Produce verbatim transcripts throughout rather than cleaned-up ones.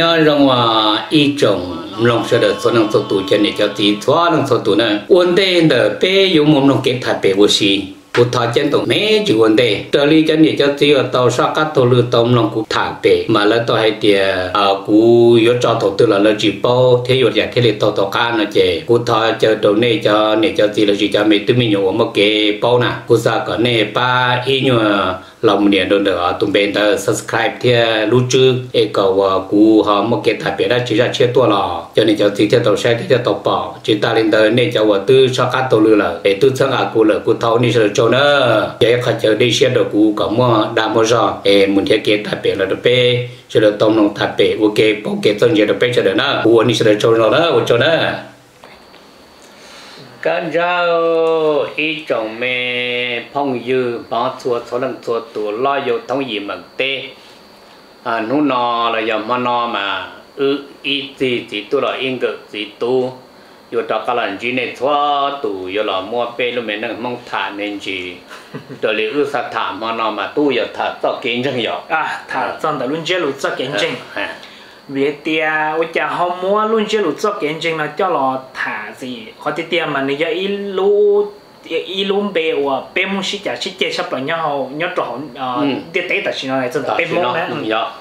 nhớ rằng là ý trồng lòng sẽ được số năng số tụ cho nên cho tí thoa năng số tụ này ổn định được bé dùng một năng kết thay bé vô si cụ thọ chân tổng mấy chữ ổn định trở đi cho nên cho tí ở tàu sao các tàu lừa tôm lòng cụ thả bé mà là tàu hay tiền à cụ yếu cho thổ tư là là chỉ bao thế yếu giải thế là tàu tàu cá nó chế cụ thọ cho đầu này cho nên cho tí là chỉ cho mình tự mình dùng một cái bao nè cụ sa có này ba ý nhờ lòng niệm đồn được tụi bên ta subscribe thì lưu trữ cái cầu cụ họ một cái thay bé đó chỉ là chia tua lò cho nên cho tí theo tàu xe thì theo tàu bỏ chỉ ta lên tới này cho vợ tư sao các tàu lừa là để tư sang à cụ là cụ thọ này sẽ cho nữa để khai chờ đi xe được cụ có mua đa mua rồi để muốn theo cái thay bé là được bé sẽ được tông nông thay bé ok ok xong giờ được bé cho được nữa cụ này sẽ được cho nó đó cho đó cái rau ý trồng mẹ phong dư bỏ chua số lần chua tủ lo vô thông gì mà tê à nô nọ là giờ mà nọ mà ư ý gì gì tu là yên cực gì tu vô cho các lần gì này chua tủ vô là mua bê luôn mình đang mong thả nên gì rồi liệu ư sa thả mà nọ mà tu giờ thả cho kiến chân giờ à thả trong đó luôn chơi luôn cho kiến chân vì tia ôi cha họ mua luôn chưa lụt cho kiến trình là cho nó thả gì họ tia tia mà nếu ý lú ý lú bê và bê mông xí chả xí chè sắp lại nhau nhau trộn tia tế tại xin này chân là bê mông đấy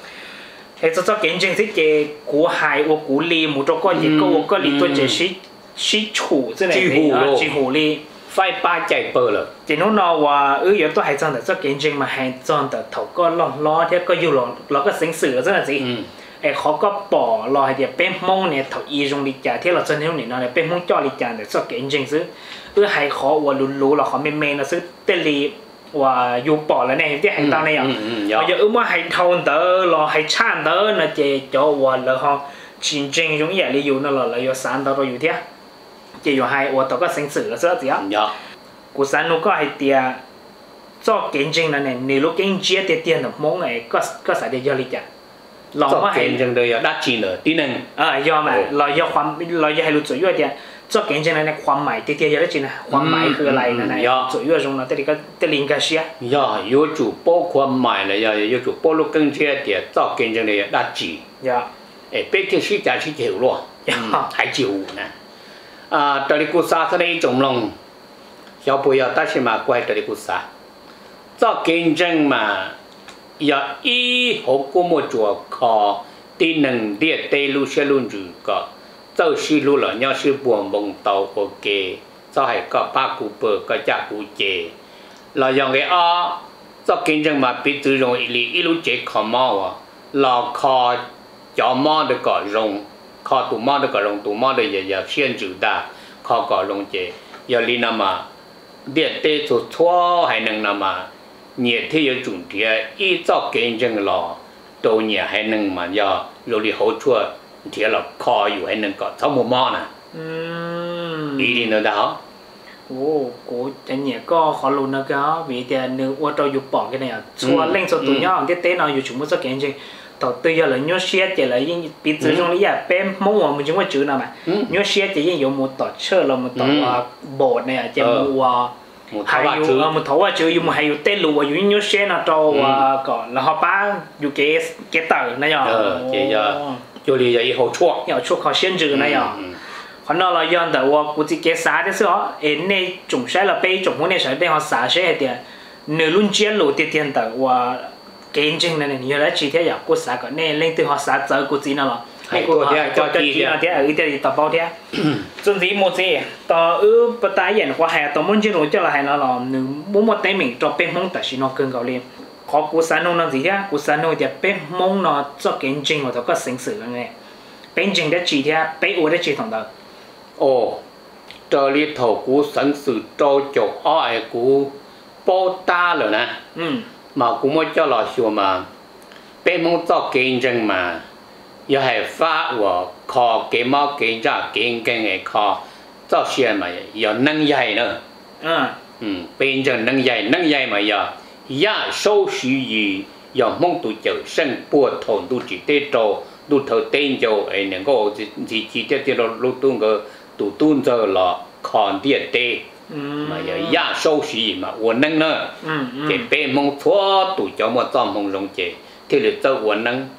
thế cho cho kiến trình xí chè củ hải và củ lì một chỗ có gì có có lì tôi chỉ xí xí chủ thế này chỉ hủ lì phải ba chạy bờ rồi chỉ nó nó và ứ giờ tôi hay chân là cho kiến trình mà hay chân là thầu có lo lo thế có yêu lo lo cái sinh sử rất là gìเขาก็ปอรอเดี๋ยวเป็นมงเนี่ยถอีตรงลิจ่าที่เราจะเนี้ยเนี่ยเราเนี่ยเป็นมงจ่อลิจ่าเนี่ยสักเก่งจริงซื้อเออให้เขาว่าลุ้นรู้เราเขาเมนเมนเราซื้อเตลีว่าอยู่ปอแล้วเนี่ยที่ให้ตอนนี้อ่ะเราจะเออว่าให้ทอนเตอเราให้ชาเตอนะเจจ่อว่าเราเขาจริงจริงตรงนี้เราอยู่นั่นเราเราอยู่สานเตอเราอยู่ที่เจอยู่ให้ว่าตัวก็เซ็งสื่อแล้วซื้อสิอ่ะกูสานนุก็ให้เตียจ่อเก่งจริงนั่นเนี่ยนี่ลูกเก่งเจี๊ยเตียเตียหนุ่มมงไอ้ก็ก็ใส่เดียวลิจ่าลองว่าให้จังเลยดัชจีนเลยที่หนึ่งอ่ายอมอ่ะเรายอมความเราอยากให้รู้จุดย่อยเดียวจะเก่งจังเลยในความหมายที่เดียวได้จริงนะความหมายคืออะไรนะนายจุดย่อยตรงนั้นแต่นี่ก็แต่ลิงกัสเชียย่าอยู่จุดโป้ความหมายเลยย่าอยู่จุดโป้ลูกเก่งเชียเดียวจะเก่งจังเลยดัชจีย่าเอ้เป็นที่ชี้จ่าชี้เจียวล้วนหายจิ๋วนะอ่าตอนนี้กูซาแสดงจงลงชาวปุยตัดสิมาไกวตอนนี้กูซาจะเก่งจังมาอย่าอีหกกูมัวจัวคอที่หนึ่งเดียเตลูเชลุนจูก็เจ้าชิลูละย่อชื่อบวมบงเตาโอเคเจ้าให้ก็ป้ากูเปิดก็จะกูเจเราอย่างไงอ๋อเจ้ากินจังมาปิดตัวรงอีลีอีลูเจขอมอวะเราคอจอมอเด็กก็รงคอตัวมอเด็กก็รงตัวมอเด็กอย่าอย่าเชี่ยนจูดาคอก็รงเจอย่าลีนามาเดียเตจุดทั่วให้หนึ่งนามาnhiệt thì有主题，一早见证了，多年还能嘛要努力好处，贴了靠有还能搞，草木毛呢？嗯，一定能得好。 โอ้กูจะเนี่ยก็ขอรู้นะก็วิธีหนึ่งว่าเราอยู่ปอกกันเนี่ยชัวเล่งสุดตัวย่อที่เต้นเราอยู่ชุมมุสเก่งจริงต่อตัวอย่างเลยย้อนเสียจะเลยยิ่งปีตัวตรงนี้อย่างเป็นมั่วมันจึงว่าจืดนะมั้ยย้อนเสียจะยิ่งอยู่มุดต่อเชื่อเรามุดต่อว่าโบดเนี่ยจะมัวhayอยู่một thấuว่าchưa dùng hayอยู่เต้นรู้ว่าอยู่ยิ่งเช่นน่ะโตว่าก่อนแล้วเขาป้าอยู่เกสเกตเตอร์นะยอเออเจียอยู่ดีจะอีหัวชั่ว要ชั่วเขาเช่นจืดนะยอคนนั้นเราย้อนแต่ว่ากูจะเกสสาที่สุดเอ็นในจุ่มใช้เราไปจุ่มหัวในใช้ไปเขาสาใช้เดียเนื้อรุ่นเจียนรู้ที่เทียนแต่ว่าเก่งจริงนั่นนี่แล้วชีเทียอยากกูสาก่อนเนี่ยเล่นตัวเขาสาเจอกูจีนั่นหรอให้กูจะจะจีนั่นเทียเออเทียต่อเป้าเทียจนสีหมดสิต่อเออปตายอย่างว่าให้ต่อมันจะรู้จะอะไรนั่นหรอหนึ่งมุมมองเต็มมิ่งจะเป็นมงแต่ชิโนเกินเกาหลีขอกูสานุนั่นสิเทียกูสานุจะเป็นมงเนาะจะเก่งจริงว่าเขาก็สิงสื่อกันไงเป็นจริงได้จีเทียเป็นอวดได้จีของเราโอ้เจอรีถกูสิงสื่อโจโจอ้อไอ้กูโปตาเลยนะอืมมากูไม่เจ้าหล่อชัวมาเป็นมงจะเก่งจริงมา要系发我靠几毛几扎几斤嘅靠，做些嘛要能曳呢。嗯嗯，变成能曳能曳嘛要，呀手属于要蒙度就生波头都只得做，都头顶就诶能够只只只得得了路东个都东着了看点的。嗯，嘛要呀手属于嘛我能呢。嗯嗯，给变蒙错都叫么做蒙容解，听了做我能。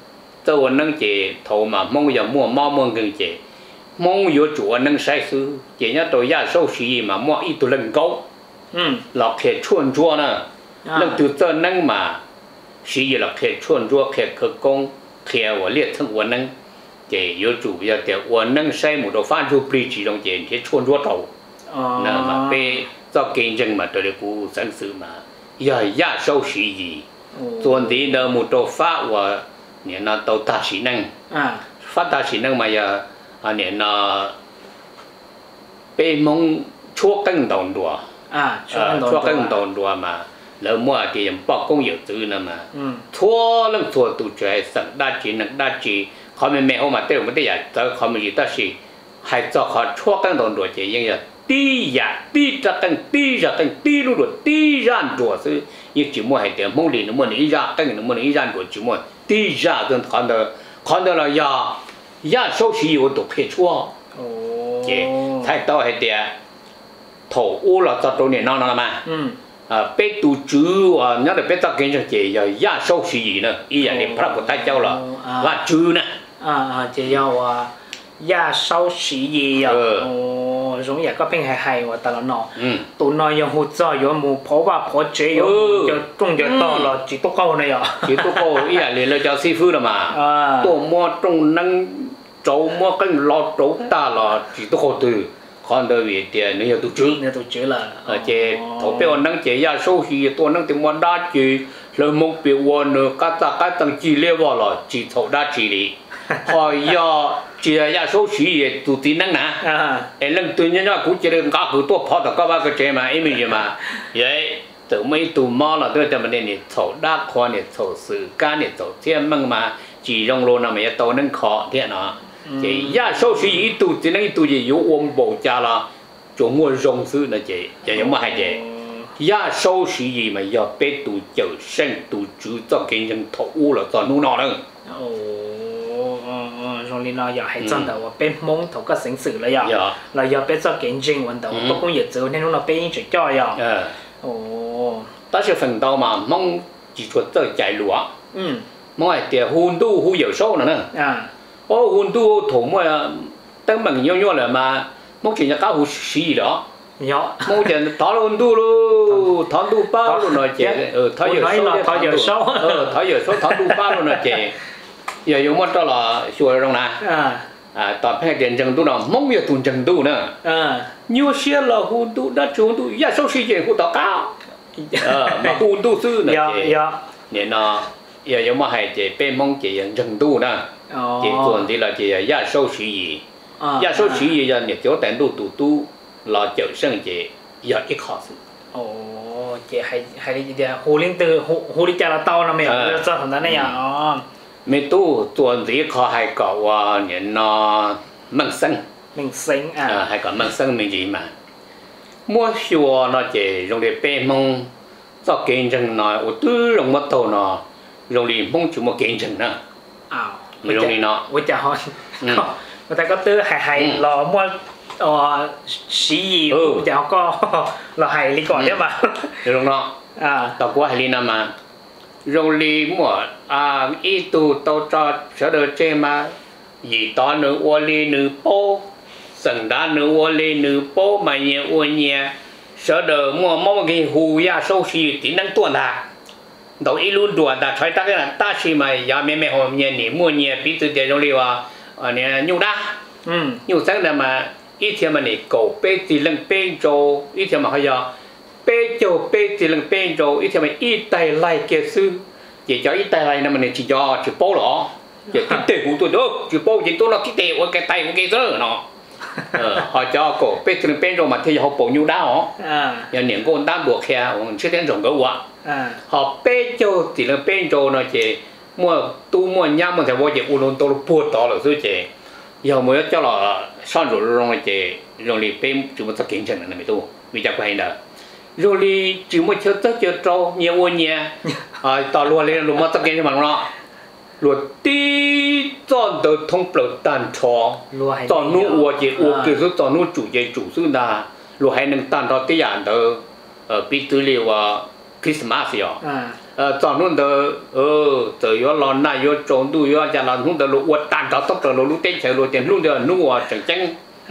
这我能解头嘛，梦要莫猫梦跟解，梦有主能晒死，解要到亚受洗嘛，莫一度能高， 嗯， 老开穿着呢，能就这能嘛，洗老开穿着开可工，开我列成我能，解有主要的我能晒木头翻出不其中解，解穿着头，那么被做见证嘛，对的古生死嘛，要亚受洗，做的呢木头发我。เนี่ยนะตัวตาสีนั่งฟ้าตาสีนั่งมาอย่าอันเนี่ยนะเป็นมงชั่วกังตอนดัวชั่วกังตอนดัวมาแล้วมั่วที่ยังปอกกงอยู่ตื้อนะมาทั่วเรื่องทั่วตัวใจสักด้านจีนักด้านจีเขาไม่แม่เขามาเต้าไม่ได้อยากแต่เขาไม่อยู่ตั้งสิให้เจ้าเขาชั่วกังตอนดัวจียังอย่าตีอยากตีจะกังตีจะกังตีรู้ดัวตีร้านดัวซื้อยังจีมั่วให้เดี๋ยวมงลีนึกมั่วนี่ร้านกังนึกมั่วนี่ร้านดัวจีมั่ว第一下跟看到看到了呀，呀手机有都开错，哦，才到还点头乌了，到多年闹闹了嘛，嗯，啊，被堵住啊，那得被到跟上姐要呀手机呢，一样的怕不太叫了，哇住呢， 啊啊，这要啊。ยาเศร้าสีเยี่ยโอ้ตรงนี้ก็เป็นไฮๆว่าตลอดเนาะตัวน้อยยังหัวใจอยู่มูเพราะว่าพอเจอยู่จะตรงจะต่อเราจีตุกเก้าเนี่ยจีตุกเก้าอีอย่างเลยเราจะซีฟู้ดมาตัวมัวตรงนั่งโจมัวกันรอโจตาเราจีตุกเก้าตัวคนเดียวเดียวเนี่ยตัวจืดเนี่ยตัวจืดละเจถ้าเป็นนั่งเจียาเศร้าสีตัวนั่งที่มันได้จีแล้วมุกเปียวันเนี่ยก็จะก็ต้องจีเลี้ยวเราจีเท่าได้จีเลยพอยาจียาโซชีตัวตีนั่งนะไอ้เรื่องตัวนี้นะกูจะเรื่องก้าวตัวพอแต่ก็ว่าก็เจมาไอ้ไม่ใช่มายัยตัวไม่ตัวมอละตัวจะมาเนี่ยโถดักคอเนี่ยโถสื่อการเนี่ยโถเที่ยมั่งมาจียงโลนะมันจะโตนั่งคอเที่ยนะจียาโซชีตัวตีนั่งตัวจะอยู่วงโบจาละจงมัวรงซื้อนะจีจะยังไม่ให้จียาโซชีมัน要被ตัวเจ้าเส้นตัวจูจะกินยังโถอู้ละตอนนู้นนอนนึงตรงนี้เราอยากให้จังแต่ว่าเป็นมงถูกก็สิงสื่อเลยอ่ะเราอยากเป็นจะเก่งจริงวันแต่ว่าก็คงอยากเจอในนู้นเราเป็นยิ่งจุดจ่อยอ่ะโอ้但是奋斗嘛梦只做这ใจหลวงอืมมองไอ้เดี๋ยวหุ่นตู้หุ่นเหยียวโซ่นั่นน่ะอ่าโอ้หุ่นตู้ถุงว่าตั้งมันย่อยๆเลยมามองถึงจะก้าวหุ่นสีเหรอเยอะมองจะถอดหุ่นตู้ลูถอดตู้ป้าลูหน่อยเจ๊เออถอดเหยียวโซ่ถอดเหยียวโซ่เออถอดเหยียวโซ่ถอดตู้ป้าลูหน่อยเจ๊อย่าอยู่มั่วตลอดช่วยตรงนั้นอ่าตอนแพทย์เรียนจังตู้เนาะมั่งอย่าตุนจังตู้เนาะอ่ายูเชียร์เราหุ่นตู้ดัชหุ่นตู้ย่าโซชีเจหุ่นต่อก้าวเออมาหุ่นตู้ซื้อเนาะเจ๊เนี่ยเนาะอย่าอยู่มาให้เจ๊เป็นมั่งเจ๊ยังจังตู้นะเจ๊ส่วนที่เราเจ๊ย่าโซชีย่าโซชีย่าเนี่ยเจ้าแต่ตู้ตู้ตู้เราเจ้าเส้นเจ๊อย่าอีกข้อสิโอ้เจ๊ให้ให้เดี๋ยวหูลิ้นตื่นหูหูลิ้นจะเราเต้านะไม่เอาเราจะทำได้เนี่ยอ๋อไม่ตู้ตัวนี้เขาให้ก่อว่าเนี่ยนอมังสังมังสังอ่ะให้ก่อมังสังไม่ดีมามั่วชัวเนาะเจโรงเรียนเป้มงจะเก่งจังหน่อยอุตส่าห์ลงมาโตเนาะโรงเรียนมงจุ่มเก่งจังนะอ้าวไม่โรงเรียนเนาะวิจารณ์แต่ก็ตื้อให้ให้รอมั่วอ๋อสีวิจารณ์ก็เราให้ลีก่อนได้ป่ะโรงเนาะอ่าต่อว่าให้ลีนำมาโรงเรียนมั่วอ่าอีตูโตจอดเสด็จเจมาอีตอนหนึ่งวันลีหนึ่งโป้สังดานหนึ่งวันลีหนึ่งโป้มาเยี่ยวันเยี่ยเสด็จมั่วมั่วกินหูยาโซชีตีนั่งตัวด่าเราอีรุ่นตัวด่าใช้ตากันตาชีมายาแม่แม่หอมเยี่ยนี่มั่วเยี่ยปีตุเดียโรงเรียนว่าอันนี้ยูด่าอืมยูสังเดมาอีเทียมันนี่กูเป้ตีลังเป้โจอีเทียมันเขาอยากเป้โจเป้ตีลังเป้โจอีเทียมันอีไตไล่เกซื้อchỉ cho ít tay này mà này chỉ cho chỉ bố đó chỉ cái tay của tôi đó chỉ bố chỉ tôi là cái tay của cái tay của cái rơ nó họ cho cổ bên trên bên rồi mà thì họ bổ nhu đá họ giờ những con đá buộc khe còn chưa đến rồng gấu ạ họ bên cho chỉ là bên rồi nó chỉ mua tu mua nhám mà thì vô chỉ u lôn tôi buộc đó là thứ chỉ giờ mới cho là son rồi rồi chỉ rồi đi bên chúng ta kiến chân này mới tu vì chắc phải đâu rồi đi chỉ một chỗ tới chỗ trâu nhiều quân nhiều à tao luôn lên luôn mất tất cả những bằng nó luôn đi chọn được thông bậc tàn trò chọn nụ uo chỉ uo kiểu số chọn nụ chủ chế chủ sư na luôn hay nên tàn trò cái dạng đó ở bị tư liệu Christmas rồi ờ chọn luôn đó ờ từ yo lon na yo trốn tu yo cha lon luôn đó lu uất tan đó tóc đó lu lu tết chơi lu tiền luôn đó nu à chẳng chẳng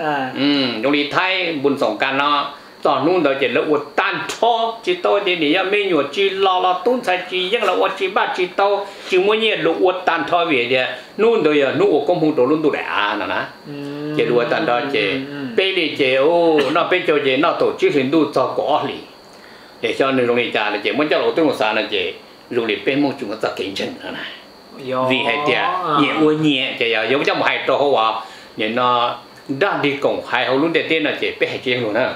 ừ trong đi thay buồn sòng can nó chọn luôn đó chỉ là uất tan cho chỉ tôi thì này mấy nhiều chỉ lo lo tốn sai chỉ chắc là uất chỉ ba chỉ tao chỉ muốn như lu uất tan thôi về đi luôn đó giờ nu công hùng đồ luôn tu đã nè nè chỉ lu uất tan đó chỉ bây giờ chỉ ô nó bây giờ chỉ nó tổ chức hình tu cho có lý để cho nên trong này cha là chỉ muốn cho đầu tư một sản là chỉ dùng để bên mong chúng ta kinh doanh này vì hay tiệt nhẹ uốn nhẹ chỉ là giống trong một hai trò hoa nhưng nó đang đi cùng hai hậu luôn để tên là chỉ bên hay chuyện luôn nè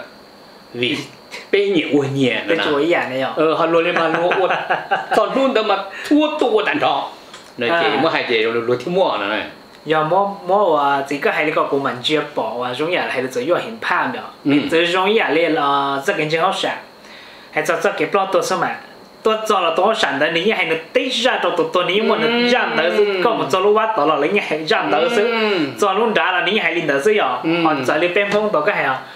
vì bên nhẹ uốn nhẹ bên chuối giả này ờ họ luôn lên mà luôn uốn còn luôn đó mà thua tu đàn trò này chỉ muốn hai chỉ luôn luôn thiếu mua này giờ mua mua và chỉ có hai cái của mình chưa bỏ và giống như là hai cái tự do hiện phàm đó tự giống như là là rất kinh doanh hấp dẫn hay cho cho cái plot tôi sao mà tôi cho là tôi sản đấy nếu hay nó tích ra trong tôi tôi nếu mà nó giảm tới có một cho lúc bắt đó là lấy như hay giảm tới sự cho luôn đã là nếu hay lên tới sự rồi họ cho lên bên phong tôi cái hay à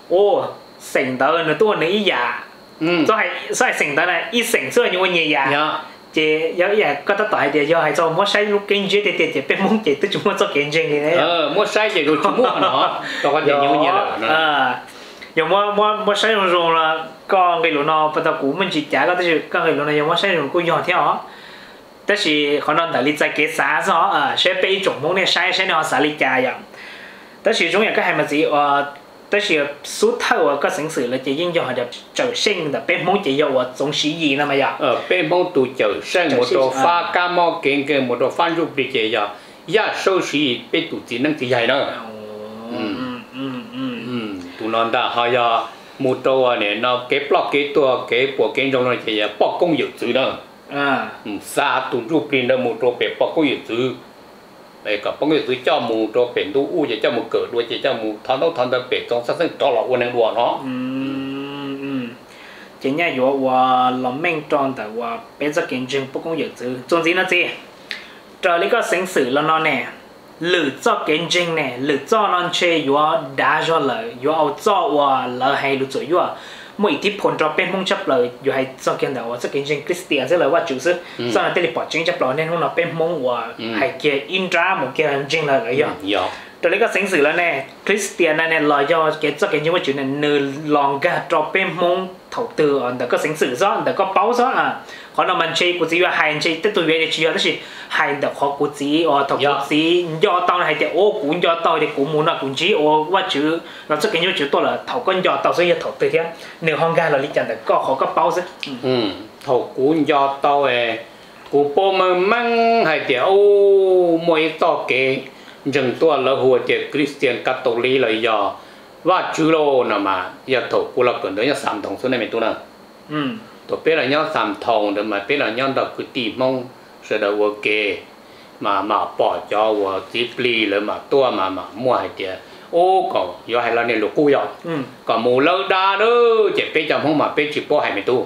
ô sành tới nó tôi nếu giả cho hay cho hay sành tới này ít sành xưa nhưng mà nhiều giả chỉ giống như có tất tại thì do hay cho mua sai lúc kinh doanh thì thì bên phong chỉ tôi chúng mua cho kinh doanh thì đấy ờ mua sai thì rồi chúng mua nó còn có gì nhiều nhiều là giờ mua mua mua sai rồi rồi là còn cái lúc nào bắt đầu cũng mình chỉ trả cái cái cái lúc này giờ mua sai rồi cũng nhỏ theo đó,但是可能係你在給啥咗啊，寫俾總夢呢sai sai呢啥你加入，但是總有個係咪子我，但是數頭啊個城市咧就應用係就就升的，俾夢就有我總是二啦嘛呀。 呃，俾夢都就升，我都發加毛見嘅，我都翻入嚟嘅呀，一收市俾都只能只係啦。嗯嗯嗯嗯，都難得係呀，冇到啊呢，那幾 block 幾多幾部幾種咧嘅呀，北工業主啦。 à xa tụi chụp pin đó một đồ bể bọc có gì chứ này cả bọc cái thứ cho một đồ bể tu u chỉ cho một cỡ đuôi chỉ cho một thằng đâu thằng đâu bể trong sát sinh đó là quân năng đùa nó chỉ nhà yo và làm mình tròn tại và bây giờ kinh doanh bọc có gì chứ trong gì nó gì trở lại cái sinh sử là nó nè lựa cho kinh doanh nè lựa cho nó chơi yo đa cho lợi yo cho và lợi hay lựa chọn yo mỗi tiếp phồn cho bên mong chấp lời dù hay do kiến đầu rất kinh doanh Christian sẽ là what chủ sức do là tên bỏ chính chấp lời nên không là bên mong và hay kia Indra một kia là chính là cái gì rồi lấy cái sinh sử là nè Christian này lời do cái rất kinh doanh what chủ này nửa lòng cả cho bên mong thầu tư ở đó có sinh sử đó đó có báo đó à còn là mình chơi của chỉ là hay chơi tất tụi về chơi đó là hay được họ của chỉ ở thầu của chỉ do tao hay thì ô cũng do tao thì cũng muốn là cũng chỉ ô what chủ nó rất kinh doanh chủ tôi là thầu con do tao sẽ thầu tư thế nếu không ra là lý chẳng được có họ có báo đó ừ thầu cũng do tao ấy của bố mà mang hay thì ô mỗi tao cái rừng tua là hồ thì Christian Catholic là do và chủ lô nè mà giờ thầu của là cần đó nhá sắm thòng số này mình tu nè ừ tôi biết là nhá sắm thòng rồi mà biết là nhá đọc cứ tìm mong sẽ được ok mà mà bỏ cho và tiếp ly rồi mà tua mà mà mua hay thì ô còn do hay là nên lục cùi rồi còn mù lâu đa đó chỉ biết cho không mà biết chỉ bỏ hay mình tu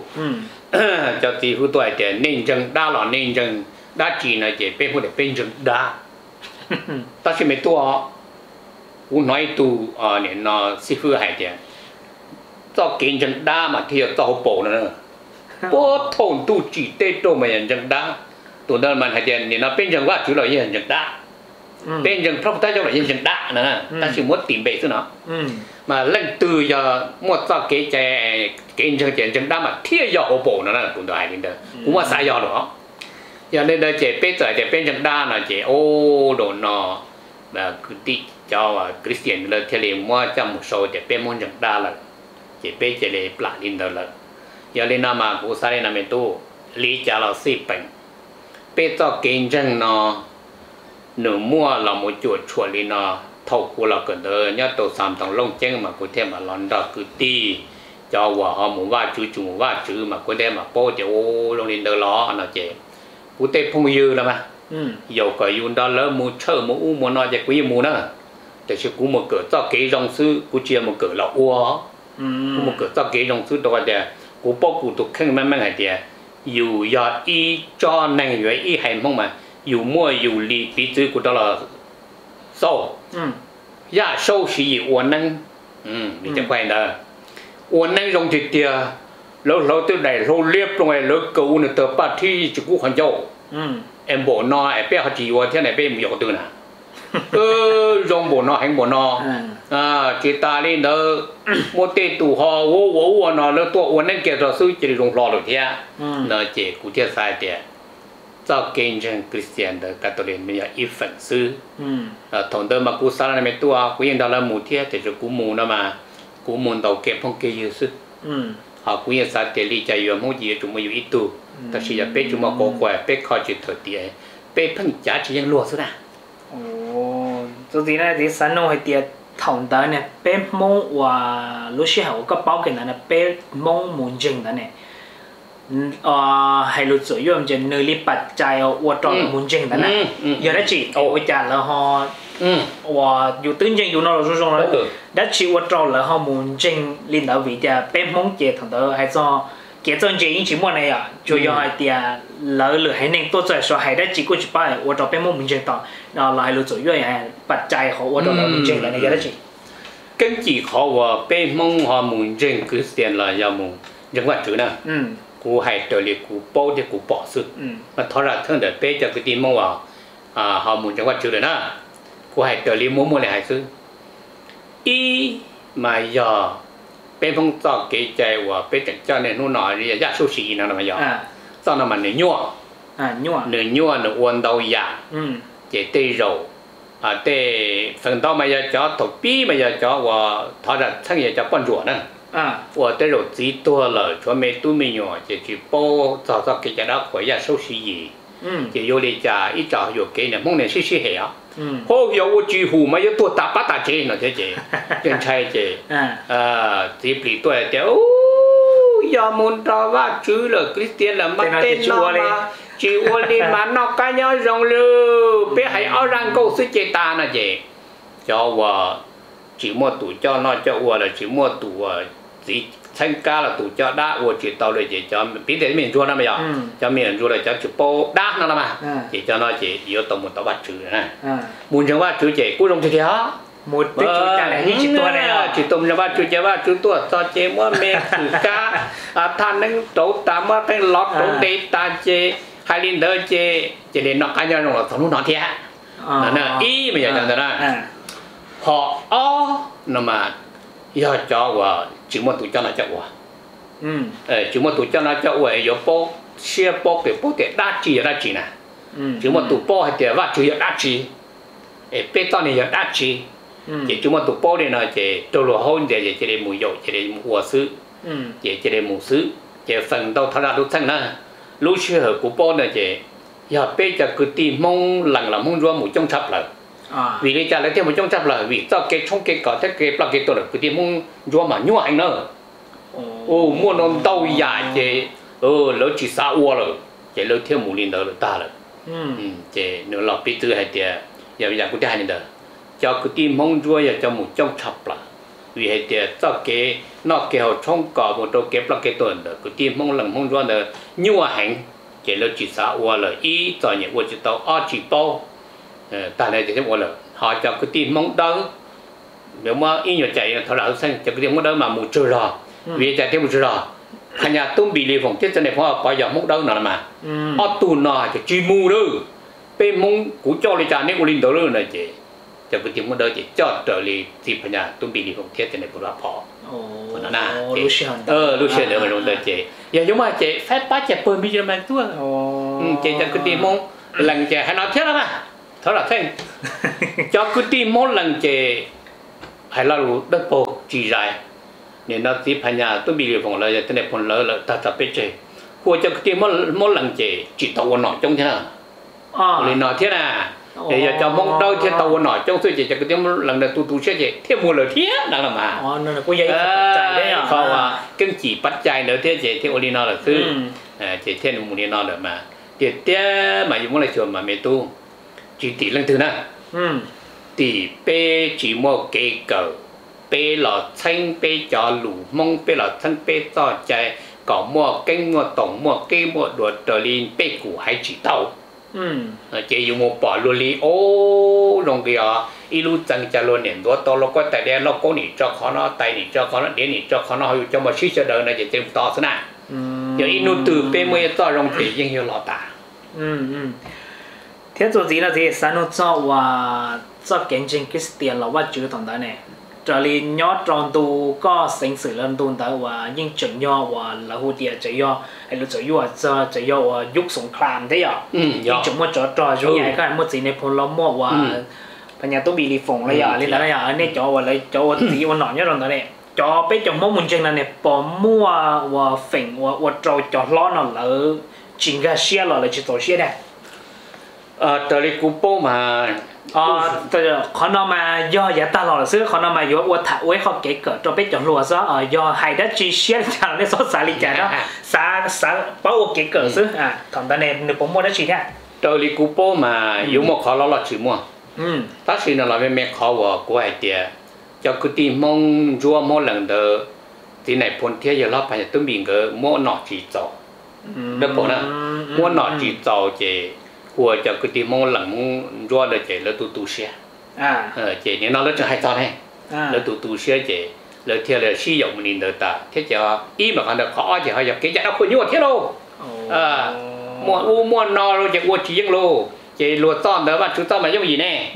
cho thì phụ tuổi thì nên chừng đa là nên chừng đa chỉ là chỉ biết phụ để bên chừng đa ta chỉ mình tu cũng nói tu à nên nó sư phụ hay thì cho kiến chừng đa mà thì cho bộ nữa bố thôn tu chỉ tê tô mà nhận chừng đa tụi nó mình hay thì nên nó bên chừng quá chủ là nhận chừng đa bên chừng không ta cho là nhận chừng đa nữa ta chỉ muốn tìm bể cho nó mà lên từ giờ một cho cái trẻ cái chừng chừng chừng đa mà thiết giờ hậu bộ nữa là cũng đại đến đó cũng mà sai giờ đó giờ nên là trẻ bên giờ trẻ bên chừng đa là trẻ ô đồ nó là cứ đi cho Christian là theo liền mua cho một số trẻ bên môn chừng đa là trẻ bên trẻ liền plạn đến đó là giờ nên mà cũng sai là mình tu lý trả là xí bệnh bên cho kinh doanh nó nửa mua là một chuột chuột đi nó thầu của là cần đó nhớ tổ sản thằng lông chân mà có thể mà lần đó cứ đi cho hòa họ muốn va chữ chủ muốn va chữ mà có thể mà bố thì ô lông lên đó nó nó chế cụ thể phong dư là mà dầu cái yun đó lỡ mua chơi mua u mua nói chỉ quý mua nữa để cho cụ một cửa cho cái dòng sư cụ chia một cửa là ua cụ một cửa cho cái dòng sư đó là cụ bố cụ tục khen mang mang hay thì dù do y cho năng vậy y hành không mà dù mua dù lì bí chữ của đó là sâu ya sâu chỉ uốn năng ừ đi chẳng phải đó uốn năng dùng thì tiề lâu lâu từ này lâu liếp trong này lâu cầu nữa từ ba thi chỉ cú hoàn châu em bộ no em bé họ chỉ vào thế này bé một từ nào ơ trong bộ no hành bộ no à chỉ ta lên đó một tê tủ họ wo wo wo nó nóตัววันนั้นเกี่ยวกับซื้อจะลงรอหรือเที่ยเนอะเจ้กูเที่ยสายเดียเจ้าเกณฑ์คริสเตียนเดคาทอลิกมันอีฝันซื้ออ่าถอนเดิมมากูสารในเมตัวกูยังดาราหมู่เที่ยแต่จะกูหมู่นะมากูหมู่เราเก็บห้องเกยืซื้อหากกูยังสายเดียรีใจอยู่ห้องยืจุ่มมาอยู่อีตัวแต่สิจะเป็นจุ่มมาโกกวยเป็นคอจิตถอดเดียเป็นพังจ่าจะยังรัวซื้อนะโอ้ตัวนี้นะที่สันโนให้เดียthằng đó nè bé mông và lúc xưa họ có bao cái này là bé mông muốn chừng đó nè ờ hay lúc rồi dùng cho nơi li bát trái ở trong muốn chừng đó nè giờ đó chỉ ở trả là họ và dù tính chừng dù nó là số số đó đã chỉ ở trong là họ muốn chừng liên đạo vì cha bé mông chơi thằng đó hay do cái chân chơi chỉ muốn này à chủ yếu là tia lỡ lỡ hay nên tôi sẽ说hay đã chỉ có chỉ bài ở trong bé mông muốn chừng đó là lại lúc rồi dùng hay bát trái họ ở trong muốn chừng là này giờ đó chỉ 根据เขาว่าเป็นมงหามุนเจงคริสเตียนละยามุงยังว่าจุนะกูให้เตลีกูป้อที่กูปอสุดมาทอดทั้งเดือดเป็นจากที่มงว่าอ่าหามุนยังว่าจุเลยนะกูให้เตลีมุมมุเลยให้ซื้ออีมายาเป็นพงเจ้าเกยใจว่าเป็นจากเจ้าเนี่ยนู่นหน่อยนี่ยาสุสีนั่นมายาเจ้านั่นมันเนี่ยยั่วเนื้อยั่วเนื้ออ้วนดาวยาเจเตโรà thế phần đó mà giờ cho thổ pi mà giờ cho và thọ ra thằng giờ cho con ruột nữa à và tới rồi chỉ tua là cho mấy túi mấy nhỏ chỉ chỉ bao cho cho cái cái đó khỏi ra số gì chỉ vô đi trả ít trả vô cái này mong này xí xí hè hô giờ vô chỉ hù mà giờ tua tạ bát tạ chế nó thế chế chân trai chế à chỉ bị tua thì ô giờ muốn cho vào chữ là Christian là mất tên nó mà chỉ uống đi mà nó cá nhau rong lư bé hãy ao răng câu sức chế ta nè chị cho và chỉ mua tủ cho nó cho uống là chỉ mua tủ chỉ thanh ca là tủ cho đá uống chỉ tàu rồi chị cho biết thế mình chua nó bây giờ cho mình chua là cho chụp bao đá nó mà chỉ cho nó chị yếu tàu một tàu bát chữ này muốn cho bát chữ chị cũng không thể đó một cái chữ trả lại chỉตัวnày chỉ tôm cho bát chữ cho bát chữตัวcho chị mua mẹ chữ cá à than nâng tàu tám mua cái lót tàu để ta chị hai linh đỡ chế chế đến nó cái nhau rồi thằng nó nói thế là nè ý bây giờ là nè họ ó nó mà giờ cho và chỉ một tụi cho nó cho và chỉ một tụi cho nó cho và giờ bố xe bố để bố để đa chỉ đa chỉ nè chỉ một tụi bố hay để vắt chỉ đa chỉ bê tông này giờ đa chỉ chỉ chỉ một tụi bố này nó chỉ đồ lúa hôn chỉ chỉ để mùi dầu chỉ để mùa sứ chỉ chỉ để mùa sứ chỉ phần đâu thằng nào đâu thằng nè lúc xưa của bố này chị giờ bây giờ cứ tìm mong lần là mong rùa một trong chập là vì đây cha lấy thêm một trong chập là vì cho cái trong cái có thế cái bằng cái tôi là cứ tìm mong rùa mà nhua hành nữa ô mua nó đau dài chị ừ lỡ chỉ xa ua rồi chị lỡ thêm một linh đỡ là ta rồi chị nữa là biết tư hay tiền giờ bây giờ cũng hai linh đỡ cho cứ tìm mong rùa giờ cho một trong chập là vì hay tiền cho cái nó kéo trong cỏ một đầu kẹp là cái tuần đó cứ tìm mong lần mong doan đó nhua hành chỉ là chỉ xã qua là ý cho những qua chỉ tao ở chỉ bao ta này thì thế qua là họ cho cứ tìm mong đó nếu mà ý nhiều chạy thằng nào sang cho cái tìm mong đó mà một trừ rồi vì chạy thêm một trừ rồi thành nhà tung bị liệt phòng chết cho này họ bao giờ mong đó nào mà ở tu nào thì chỉ mù đó bên mong của cho lại trả nên của linh đó luôn này chị cho cái tiếng mong đó chị cho trở lại thì thành nhà tung bị liệt phòng chết cho này của họ họ nó nè ờ lúc xưa nữa mà rồi chị giờ giống mà chị phép bắt chị bơi bây giờ mà tua chị cho cái tim mong lần chị hay nói thế đó mà thôi là thế cho cái tim mong lần chị hay là lũ đất bò chỉ dài nên nó tiếp hay nhà tôi bị liệt phòng là thế này phòng lỡ là ta tập biết chị của cho cái tim mong mong lần chị chỉ tàu nọ trong thế nào liền nói thế nào để giờ cho mong đâu thì tàu nọ trong suy chỉ cho cái tiếng lần đầu tu tu sẽ vậy thêm một lời thiết đang làm mà nên là có giấy chạy đấy à không à cái chỉ bắt chạy nữa thế chỉ theo Olino là thứ chỉ thêm một Olino nữa mà thì thế mà dùng lại trường mà mẹ tu chỉ tỷ lần thứ nào tỷ bê chỉ một cái cờ bê là thanh bê cho lũ mong bê là thanh bê cho chạy có mua kênh mua tổng mua cây mua đồ trở lên bê củ hay chỉ tàu chỉ dùng một bỏ luôn đi ô lòng kia ít lúc chẳng trả luôn niệm đó to nó có tại đây nó có nỉ cho khó nó tại nỉ cho khó nó để nỉ cho khó nó cho mà xí cho đời này chỉ thêm to thế nào giờ ít nụ từ bên mới cho rong thì nhưng hiểu lọ ta ừ ừ thế rồi gì là gì sao nó cho và cho kiến trình cái tiền là what chữ thằng đó này trở đi nhớ tròn tu có sinh sự lên tu tới và nhưng chuẩn nho và là hồ địa chỉ do hay là chỉ do cho chỉ do giúp sủng khám thế à nhưng chúng mà cho trò chúng nhảy cái một gì này phun lắm mua và bây giờ tôi bị đi phồngเลยอ่ะ lên đóอ่ะ anh ấy cho và lấy cho và tí và nọ nhớ rồi đó này cho bé chồng mong muốn chừng là này bỏ mua và phèn và và trò cho lo nó là chính cái xe là là chỉ tổ xe này ờ tới đi cú bố mà ờ từ khó nó mà do giá ta lò xứ khó nó mà do và thả quế họ kể cỡ cho bé chồng lúa đó ờ do hai đất chi xe chẳng nên số xả đi chả đó xả xả bao kể cỡ xứ à thằng ta này nếu bỏ mua đất chi thế tới đi cú bố mà yếu một khó lo lo chỉ mua ừ bác sĩ nó là về mẹ khó và của hai tiệt cho cứ tìm mong rùa mỗi lần đó thì này phun thiết giờ lo phải tôi mình cái mỗi nọ chỉ trâu được không nào mỗi nọ chỉ trâu chỉ của cho cứ tìm mong lần mong rùa là chỉ là tụ tụ xe à ờ chỉ nên nó là cho hai trâu này là tụ tụ xe chỉ là theo là sử dụng mình được ta thế cho ý mà còn được khó chỉ hay giờ cái giá nó không nhiều thế đâu à mua u mua nọ rồi chỉ mua chỉ riêng lô chỉ lúa tôm đó bạn chúng ta mà giống gì nè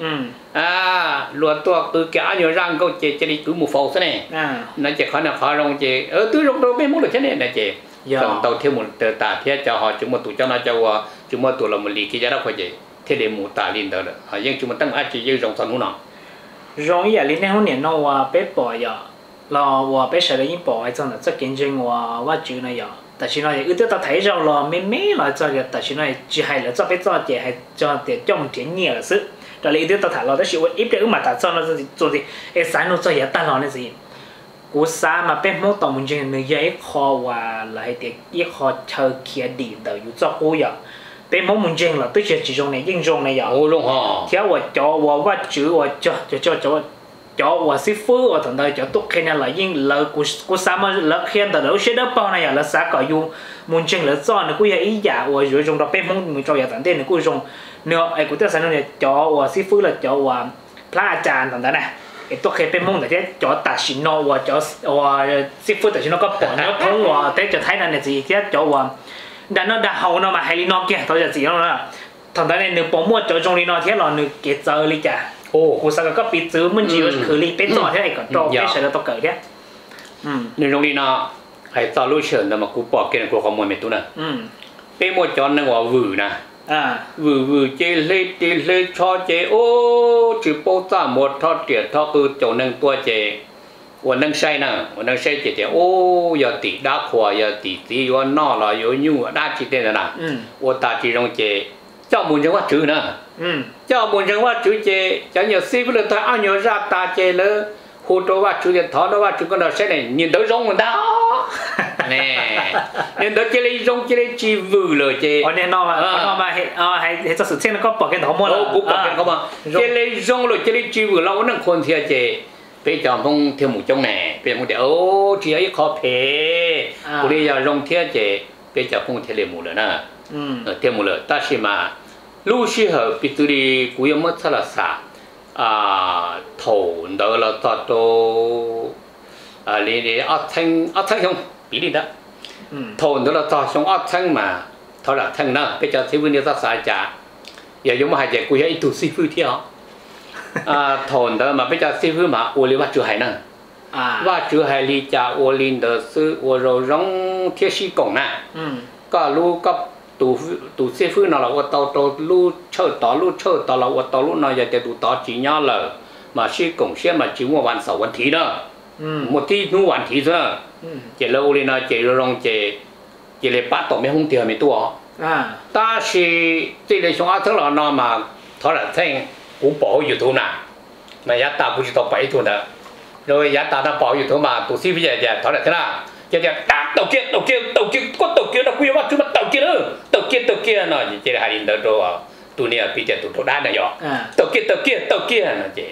à lúa to từ cả nhiều răng câu chỉ chỉ đi cứ một phẩu thế này nó chỉ khó là khó rong chỉ ở tứ rong đâu biết muốn được thế này là chỉ còn tàu thêm một tờ tả thế cho họ chúng một tụ cho nó cho chúng một tụ là một lì cái giá đó phải gì thế để một tả lên đó họ nhưng chúng một tăng ăn chỉ dư rong thằng nó rong giờ lên hôm nay nóว่าbé bỏ giờ làว่าbé sẽ lấy bỏ hay xong là rất kiến trìnhว่าว่าchữ này giờแต่ชิโน่ยังอึดตัวไทยเราเราไม่ไม่เราจะแต่ชิโน่จีให้เราจะไป做点还做点种田野了是แต่เลยอึดตัวไทยเราแต่是我一边嘛打做那是做的ไอ้สายนู้น做也单了那是กูสามาเป็นมอต่อมันจริงเนื้อใหญ่คอว่าเราให้เด็กยี่คอเธอเขียนดีเดี๋ยวอยู่做กูอย่างเป็นมอมันจริงเราตัวเชื่อจีจงเนี่ยยิ่งจงเนี่ยอย่างโอ้ลงฮะเที่ยวว่าจ่อว่าว่าจื้อว่าจ่อจ่อจ่อจ่อcho và sư phụ và thằng đời cho tốt khi nào là những lời của của sao mà lời khen từ đầu sẽ đỡ bao này là sao có dùng muốn chừng là do nó cũng ý giả và rồi dùng đó bên mong mình cho giả tận tiền nó cũng dùng nữa ai cũng tiếc sao này cho và sư phụ là cho và pha tràn thằng đó này cái tốt khi bên mong là thế cho ta xin nó và cho và sư phụ ta xin nó có bỏ nó không và thế cho thấy là này gì thế cho và đã nó đã hậu nó mà hay nó kia thôi là gì đó thằng đó này nếu bỏ mua cho trong đi nó thế là nếu cái giờ đi chả ôกูสักก็ปีซื้อมันจีบคือรีเป็นต่อที่ไหนก็จบไม่ใช่แล้วต้องเกิดเนี่ยในโรงเรียนน่ะให้ตอนรู้เชิญนะมากูปอกเกณฑ์กูขโมยเม็ดตัวน่ะเป็นหมดจอนนึงว่าวือนะวือวือเจเล่เจเล่ชอเจโอ้จือโป้ตาหมดทอดเตี๋ยทอดคือเจ้านึงตัวเจวันนึงใช่น่ะวันนึงใช่เจเตี๋ยโอ้ยาตีด้าขวายาตีตีย้อนนอละย้อนยุ่งด้าจีเต้นน่ะวันตาจีรงเจเจ้าบุญจังว่าจื้อนะเจ้าบุญจังว่าจื้อเจจะเนี่ยซีบุญตาอันเนี่ยราตาเจเลยหูตัวว่าจื้อจะถอนว่าจื้อก็เราใช่เนี่ยnhìn tới rong mình đó nè nhìn tới chơi lấy rong chơi lấy chi vừเลยเจอ๋อเนี่ยนอมานอมาให้อ๋อให้ให้จะสุดเส้นก็ปอกกันทั้งหมดแล้วกูปอกกันเขามาchơi lấy rongเลยchơi lấy chi vừเรานั่งคนเทียเจไปจอมพงเทียหมูจงแหน่เป็นมึงเดี๋ยวโอ้เทียคอเพกูเรียกรองเทียเจไปจอมพงเทียเลยหมูเลยนะเทียหมูเลยแต่ชิมาลูกชื่อเหรอปิตุลีกูยังไม่ทราบสาอ่าโถนเดอเราต่อโตอ่าเรียนอัดทั้งอัดทั้งของปีนี้นะโถนเดอเราต่อชงอัดทั้งมาเท่าไหร่ทั้งนะไปเจอที่วันนี้ตัดสายจ่าอย่ายกมาหายใจกูยังอีตุซีฟูเที่ยวอ่าโถนเดอมาไปเจอซีฟูมาโอลิว่าจูไห่นะว่าจูไห่ลีจ่าโอลินเดอซื้อโอโรร้องเที่ยวชีกงนะก็รู้ก็tụ tụ xe phứ nào là ô tô tô lu chơi tỏ lu chơi tỏ là ô tô lu nào giờ tụ tỏ chỉ nhau là mà xe cổng xe mà chỉ mua hoàn sáu hoàn thí đó một tí nu hoàn thí thôi chỉ lâu đi nào chỉ rong chỉ chỉ lấy bắt tổng mấy không tiền mấy tua ta chỉ chỉ lấy xong ăn thức là nó mà thọ là thanh cũng bỏอยู่thu nào mà giá ta cũng chỉ tao bảy thu nữa rồi giá ta nó bỏอยู่thu mà tụ xe bây giờ giờ thọ là thế nào giờ giờ tàu kia tàu kia tàu kia có tàu kia nó quy hoạch chúng ta tàu kia nữa tàu kia tàu kia nó chỉ là hai linh đó tụi này bây giờ tụi đá này rồi tàu kia tàu kia tàu kia nó chỉ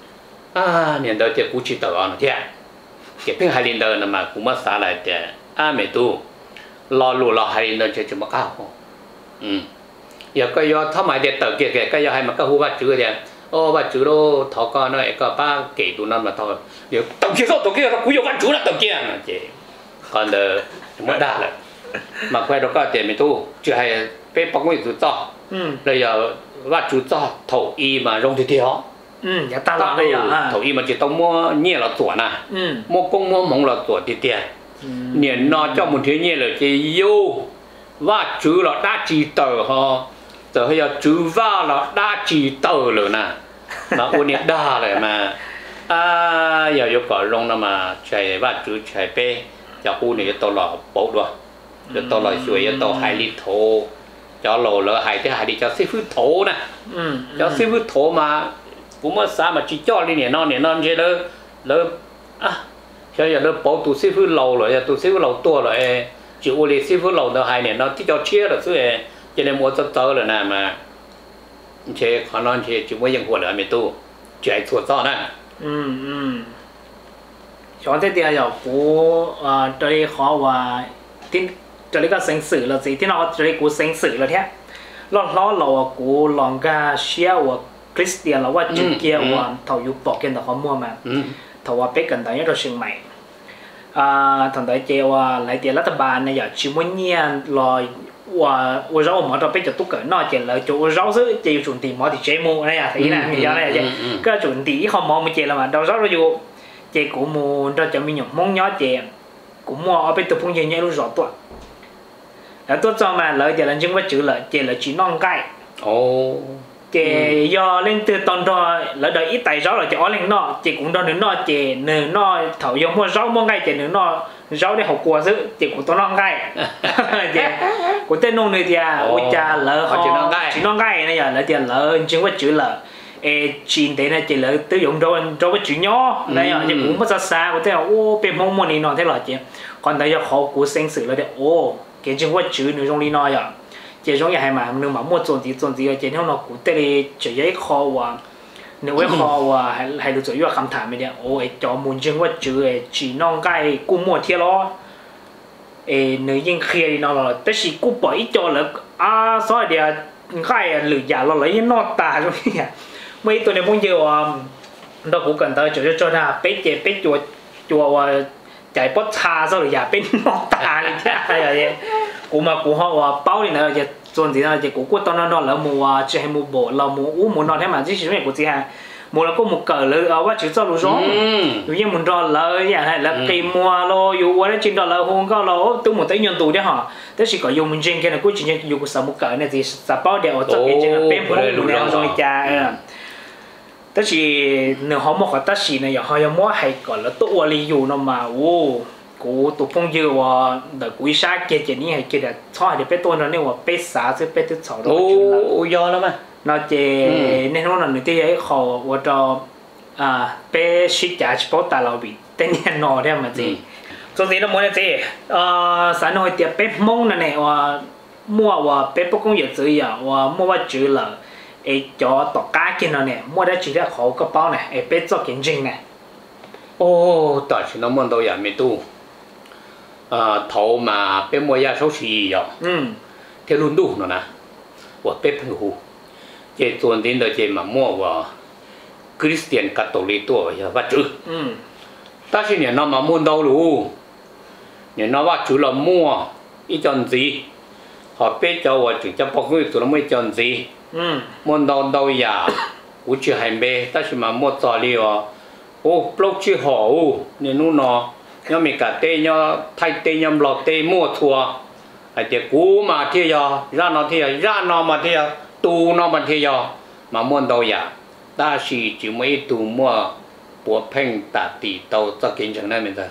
à年代这估计到啊这这边hai linh đó mà cũng mất xa lại thế à mấy tu lo lù lo hai linh đó chỉ chỉ mất cao ừ giờ cái do tháo máy để tàu kia cái do hai mà cái hú bắt chữ thế ô bắt chữ đó tháo con nó cái ba kỹ tụi nó mà tháo giờ tàu kia tàu kia nó quy hoạch chủ là tàu kia nó chỉ còn là mất đa là mà quay đó có tiền mình tu chỉ hay bé bóc cái chủ cho bây giờ vắt chủ cho thầu y mà rong thì thiếu ừ dạ ta làm đây à thầu y mà chỉ tao mua nhẹ là tuổi nè mua công mua mỏng là tuổi thì tiền niệm nó cho một thế nhẹ là chỉ yêu vắt chủ là đa chỉ tờ ho tờ hay là chủ va là đa chỉ tờ rồi nè mà ôn niệm đa rồi mà à giờ yêu có rong là mà chạy vắt chủ chạy bé cho khu này tao là bộ rồi rồi tao là suy tao hai lít thô cho lồ lỡ hai cái hai đi cho xí phứ thổ nè cho xí phứ thổ mà cũng mà sao mà chỉ cho đi nè non nè non chứ lỡ lỡ à cho giờ lỡ bỏ tụ xí phứ lầu rồi tụ xí phứ lầu tua rồi chỉ ô li xí phứ lầu nó hai nè nó chỉ cho chia rồi chứ cho nên mua tao tao rồi nè mà chế khó non chế chỉ mới dùng hồ lỡ mình tu chạy chuột to nè ừ ừ cho thế thì giờ bố đây khó và tin cho nên cái sinh sử là gì thế nào cho nên của sinh sử là thế lo lo là của lòng ga xia và Christian làว่าจุดเกี่ยวว่าเขาอยู่ปอกกันแต่เขามั่วมาเขาว่าเป็นกันแต่ยังเราเชียงใหม่อ่าทางใดเจ้าว่าหลายเดียรัฐบาลเนี่ยอยากชิมวันเนี่ยลอยว่าว่าเราหมอเราเป็นจะตุ๊กเกิดนอกเจเลยจะว่าเราซื้อจะอยู่จุดตีหมอที่เจมูนี่อ่ะทีนั้นมีเยอะเลยเจ้ก็จุดตีเขามองมาเจแล้วมาเราเราอยู่เจกูมูเราจะมีหยกมงย้อนเจกูมั่วเอาเป็นตัวพงยังยังรู้rõตัวแล้วตัวจอมาเลยจะเล่นจึงว่าจืดเลยเจเลยจีน้องใกล้โอ้เจยอเล่นตัวตอนรอแล้วเดี๋ยวอีไตร้อเราจะอ้อเล่นนอเจcũng đo nửa nọเจnửa nọ thầuยงmuaร้อmua ngayเจnửa nọร้อได้หกกัวซื้อเจกูตัวน้องใกล้เจกูเต้นนงเลยเดียโอ้จ่าเลยเขาจีน้องใกล้จีน้องใกล้นี่อย่างแล้วเดียเลยจึงว่าจืดเลยเอจีนเต้นเจเลยตัว用咗咗個主nhỏนี่อย่างเจกูไม่จะซากูเต้นโอ้เป็นมงมนี่นอนเท่าไหร่เจcòn đây là họ cú sinh sử là để ô cái chuyện quá chữ nội dung đi nói à chỉ giống như hai mà nếu mà mua chuẩn gì chuẩn gì ở trên nó cú tê đi chỉ giấy kho và nếu với kho và hay hay được chủ yếu là cam thảm này ô cho muốn chuyện quá chữ chỉ non cái cú mua thiệt lo ê nếu như khi đi nó là tất nhiên cú bỏ ít cho là à所以thì cái lười giả nó lấy nó tà giống như mấy tôi này muốn nhiều đó cũng cần tới chỗ cho ra bé chế bé chùa chùa chạy bớt xa sau rồi giả bên nó tà này chứ hay là cũng mà cũng họ bao nhiêu nữa chứ chuẩn gì là chỉ cũng quyết tao nó là mua chỉ hay mua bộ là mua uống mua non thế mà chứ chỉ này cũng chỉ hàng mua là có một cờ lư ở quá chữ cho lúa giống ví dụ muốn cho lỡ vậy hay là cây mua lo dù qua đấy chỉ đó là hôn có lo tôi một tới nhân tù đấy họ thế chỉ có dùng mình trên cái này cũng chỉ nhận dùng cái một cờ này thì sẽ bao đều ở trong cái trên là bên của lúa giống rồi cha tất nhiên nếu họ một cái tất nhiên này họ muốn hay gọi là tổ lý dụ nó mà ô cú tổ phong dư và đợt cú sa kia chỉ ní hay kia là cho hay để bé tôi nó nếu mà bé xả sẽ bé tức sầu đó ô do lắm à nó chỉ nên nó là người tí ấy họ và cho à bé ship trả chỉ bảo ta là bị tên nhân nọ thế mà gì cho gì nó muốn là gì à sản nội tiệp bé mông này này và mua và bé bốc công việc gì à và mua vật chữ là ấy cho tọt cá kia nó nè mua đã chỉ là khó cái bao này ấy bé cho kiến trình này ô tại sao nó muốn đâu vậy mấy tu à thầu mà bé mua ya số gì vậy ừ theo luôn đủ nó nè và bé phân hữu chỉ tuần đến đời chỉ mà mua và Christian Catholic tuổi vật chữ ừ ta chỉ nhận nó mà mua đâu luôn nhận nó vật chữ là mua ít chọn gì họ bé cho và chỉ cho bao nhiêu tụi nó mới chọn gì muốn đâu đâu ya, u chỉ hành bê, ta chỉ mà mua trò li à, ô blog chỉ họ u, nên nu nó, nhau mình cả tê nhau thay tê nhau lọt tê mua thua, hay tê cú mà thế ya, ra nó thế ya, ra nó mà thế ya, tu nó mà thế ya, mà muốn đâu ya, ta chỉ chỉ mấy tu mua, bộ phim ta tỷ tàu cho kinh doanh này mình ta.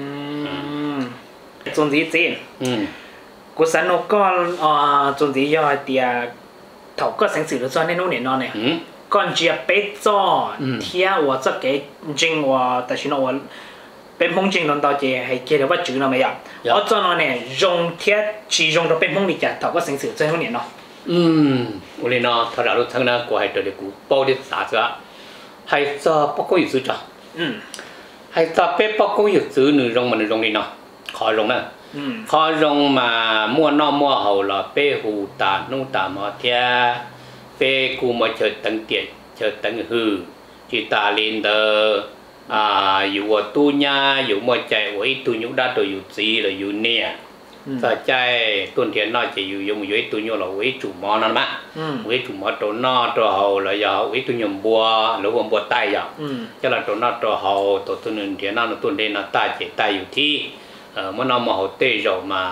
Chuẩn gì gì? Cú sản nó con chuẩn gì do tiệt thầu có sinh sử cho nên nó nên nó này còn chỉ bé cho theo và cho cái trình và tại sao nó bên mông trình nó到这还记得我主了没有我做nó này dùng theo chỉ dùng到bên mông đi chả thầu có sinh sử cho nên nó ừm我哋呢頭頭睇呢個係對你估包啲啥子啊係做不過有時做嗯係做bé不過有時你用咪你用你呢可用呢khó rong mà mua no mua hậu là bê hù tà nung tà mò thia bê cù mà chờ tận tiền chờ tận hư chỉ tà lên tờ à dù tu nha dù mà chạy với tu nhũ đa tu dù gì là dù nè giờ chạy tuần tiền nó chỉ dùng dưới tuần nhiều là với chủ mò nó mà với chủ mò tổ nó tổ hậu là giờ với tuần nhiều bùa lúc bùa tay giờ cho là tổ nó tổ hậu tổ tuần tiền nó tuần đây nó tay chỉ tayอยู่ที่เมื่อnó mà hậu tê rồi mà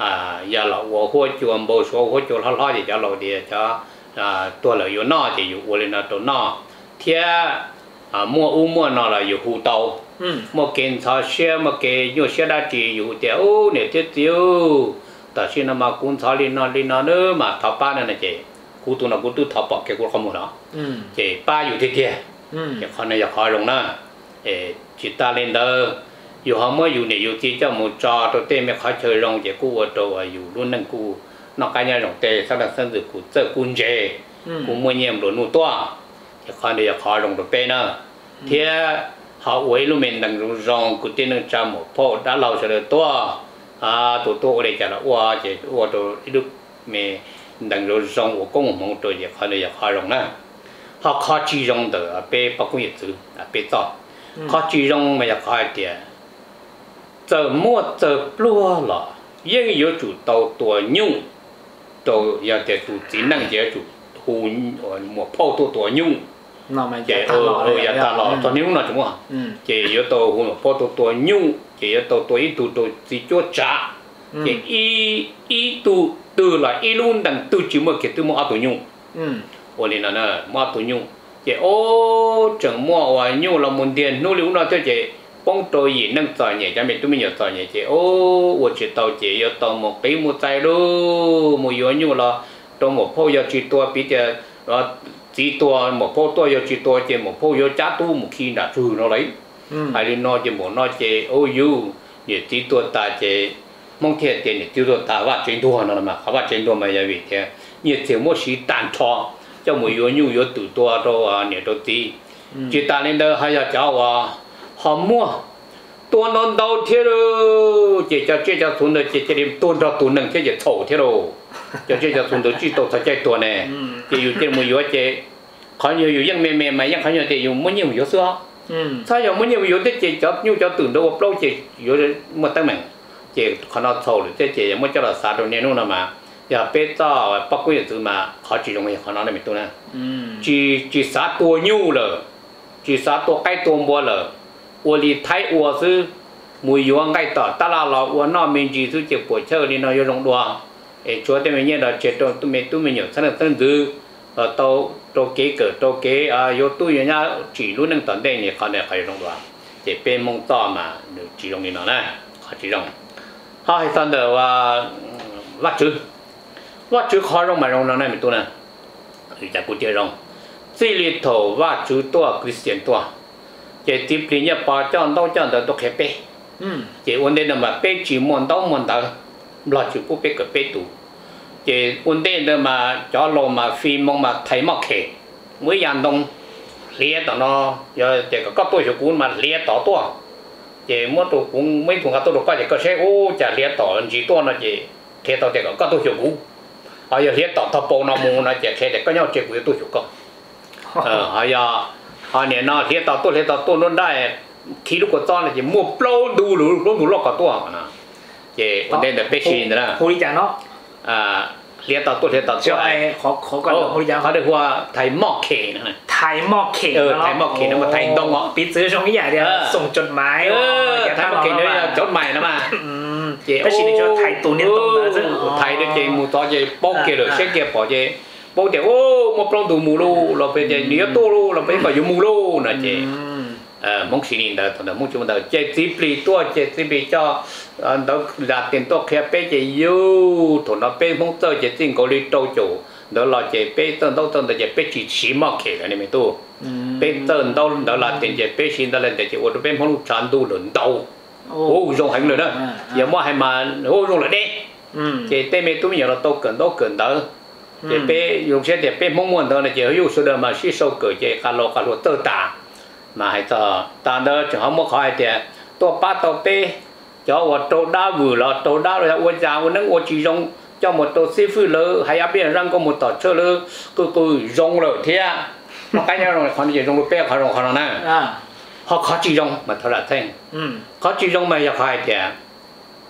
à giờ là我会做不说我做好好的叫老的叫啊多了有那就有我的那都那贴啊摸乌摸那了有胡刀摸检查些摸给有些那就有的哦那这就但是那么观察里那里那呢嘛他爸那那些กูตัวนั้นกูตัวทับปากแกกูขโมยนะเจ้ป้าอยู่ที่เที่ยอยากขอเนี่ยอยากขอลงนะเอจิตตาเลนเดอร์อยู่ห้องเมื่ออยู่เนี่ยอยู่ที่เจ้าหมูจอตัวเต้ไม่ขอเชยลงเจ้ากูว่าตัวอยู่รุ่นนั้นกูนอกการเนี่ยลงเต้สำหรับเส้นสึกกูเจอกุญแจกูมวยเยี่ยมหลุดนู่ตัวอยากขอเนี่ยอยากขอลงตัวเป้นะเที่ยเขาไว้ลูกเมนดังรองกูเต้นึงจำหมดพ่อด้านเราเฉลยตัวอ่าตัวตัวอะไรจะละว่าเจ้าว่าตัวลูกเมดังเราจง我公我们ตัว也可能也可能呢，他靠集中的被不公也做啊被造，靠集中么也可一点，这么这不了，应有主到多牛，都要得主只能接主胡我莫跑多多牛，也哦哦也大了，多牛那怎么？也要到胡跑多多牛，也要到多一度都只做渣，也一一度。từ là ilun đằng từ chỉ một cái từ một áo nhung, ôi nên là nè một áo nhung, chị ô chẳng mua và nhung là một tiền, nô liu nó cho chị bông trôi gì nâng tỏi nhẹ cho mình tụi mình nhớ tỏi nhẹ chị ô, ôi chị tàu chị yêu tàu một cái một trái luôn, một yếu nhung là tàu một phô yêu chị tua bị chị chỉ tua một phô tua yêu chị tua chị một phô yêu chát tu một khi đã trừ nó lấy, hay là nó chị một nó chị ô yêu, vậy chỉ tua ta chị mong thiệt tiền để tiêu thụ ta vắt trên thua nó màเขาvắt trên thua mà giờ vì thế nhiệt thiếu một xí tàn thọ cho mỗi yếu nhu yếu tự tua cho nhiệt đầu tí chỉ ta lên đó hay là cháu à họ mua tua non đầu thế rồi chỉ cho chỉ cho thun được chỉ chỉ điểm tuôn cho tuôn nâng chỉ chỉ thổ thế rồi cho chỉ cho thun được chỉ tổ thay chạy tua này chỉ yếu trên mỗi yếu chỉ khó nhiều yếuยังmềm mềm màยังkhó nhiều thì yếu muốn nhiều yếu xưa sao yếu muốn nhiều yếu thì chỉ cho nhu cho tưởng đâu lâu chỉ yếu một tấm mảnh chị còn nó thầu thì chị mới cho là sao đâu nên nó mà giờ bây giờ bắc quê từ mà khó chỉ dùng cái khó nó này mình tôi nè chỉ chỉ sát tua nhu rồi chỉ sát tua cái tua bò rồi uo đi thái uo sư mùi yuang cái tỏ ta là lo uo nó mình chỉ sư chỉ buổi chơi đi nó dùng đùa để chúa thì mình nhớ là chế độ tụi mình tụi mình nhớ sang là tân dư ở tàu tàu kế cỡ tàu kế à yếu tụi nhá chỉ luôn năng tận đây nhỉ khó để phải dùng đùa để bên mông to mà chỉ dùng đi nó nè khó chỉ dùng họ hay xong được vắt chữ vắt chữ khó rong mà rong nó này mình tu nè thì chắc cũng chơi rong chỉ li thầu vắt chữ to Christian to chỉ tiếp đi nhá ba chọn đâu chọn được tôi khép bê chỉ vấn đề là mà bê chỉ muốn đâu muốn đâu lo chữ cũng bê cái bê tu chỉ vấn đề là mà cho lo mà phim mong mà thấy mọc khề mới dàn đông lia tao nó giờ chỉ có các tôi chữ cũng mà lia tao to chị mua đồ cũng mấy thùng cá tôi được coi thì có xe ô chả liệt tỏi chỉ to là chị thế tao thì có tôi hiểu cũ bây giờ liệt tỏi thọ bầu nó mua nó chị thế thì có nhau chị cũng tôi hiểu có ờ bây giờ họ này nó liệt tỏi tôi liệt tỏi tôi nóได้khi lúc có là chị mua lâu đủ đủ đủ đủ lọc cả tôi à chị vấn đề là bê xin đó hồ đi chả nó à liệt tỏi tôi liệt tỏi cho ai khó khó còn hồ đi chả họ được qua thầy mọc khề nữa thái mọc khề เออไทยหมอกเขนมาไทยตรงอ่ะปิดซื้อช่องนี้อย่างเดียวส่งจดหมายเออไทยหมอกเขนเนี่ยจดหมายนะมาเจ้าชีนี่จะไทยตัวนี้ตรงนะซึ่งไทยเนี่ยเจ้ามูต่อเจ้าป้องเกลือเช็คเก็บปอเจ้าป้องเจ้าโอ้มาปล้องดูมูลูเราเป็นเจ้าเนื้อตัวลูเราเป็นก็อยู่มูลูนะเจ้าเออมงชีนี่เด้อตอนนั้นมงชีมันเด้อเจ้าสิบปีตัวเจ้าสิบปีเจ้าอันเด้อหลักเต็มตัวแค่เป็นเจ้าอยู่ถนนเป็นมงเตอร์เจ้าจริงก็เลยโตโจเดี๋ยวเราจะไปต้นต้นต้นจะไปจีชีมอกเขกันนี่ไม่ตู้ไปต้นต้นเดี๋ยวเราจะไปชินตะเลนจะว่าจะเป็นพลูกชันดูหลุนโตโอ้ยงหันเลยนะอย่าว่าให้มาโอ้ยงเลยเด้จะเต้ไม่ตู้ไม่อย่างเราโตเกินโตเกินเด้อจะไปยงเช่นจะไปมงมวนเด้อจะอยู่สุดมาชิโซเกิดจะคาร์โลคาร์โลเตอร์ตามาให้ต่อตาเด้อจะเขาไม่ขอให้แต่ตัวป้าตัวเป้จะว่าโตด้าบือเราโตด้าเราว่าจะวันนั้นว่าจีจงcho một tổ sư phụ lỡ hay áp biển răng có một tổ chơi lỡ cứ cứ rong lỡ thế à mà cái nhau rồi còn gì rong lỡ bé khó rong khó rong nè họ khó chỉ rong mà thôi là thành khó chỉ rong mà giờ phải thì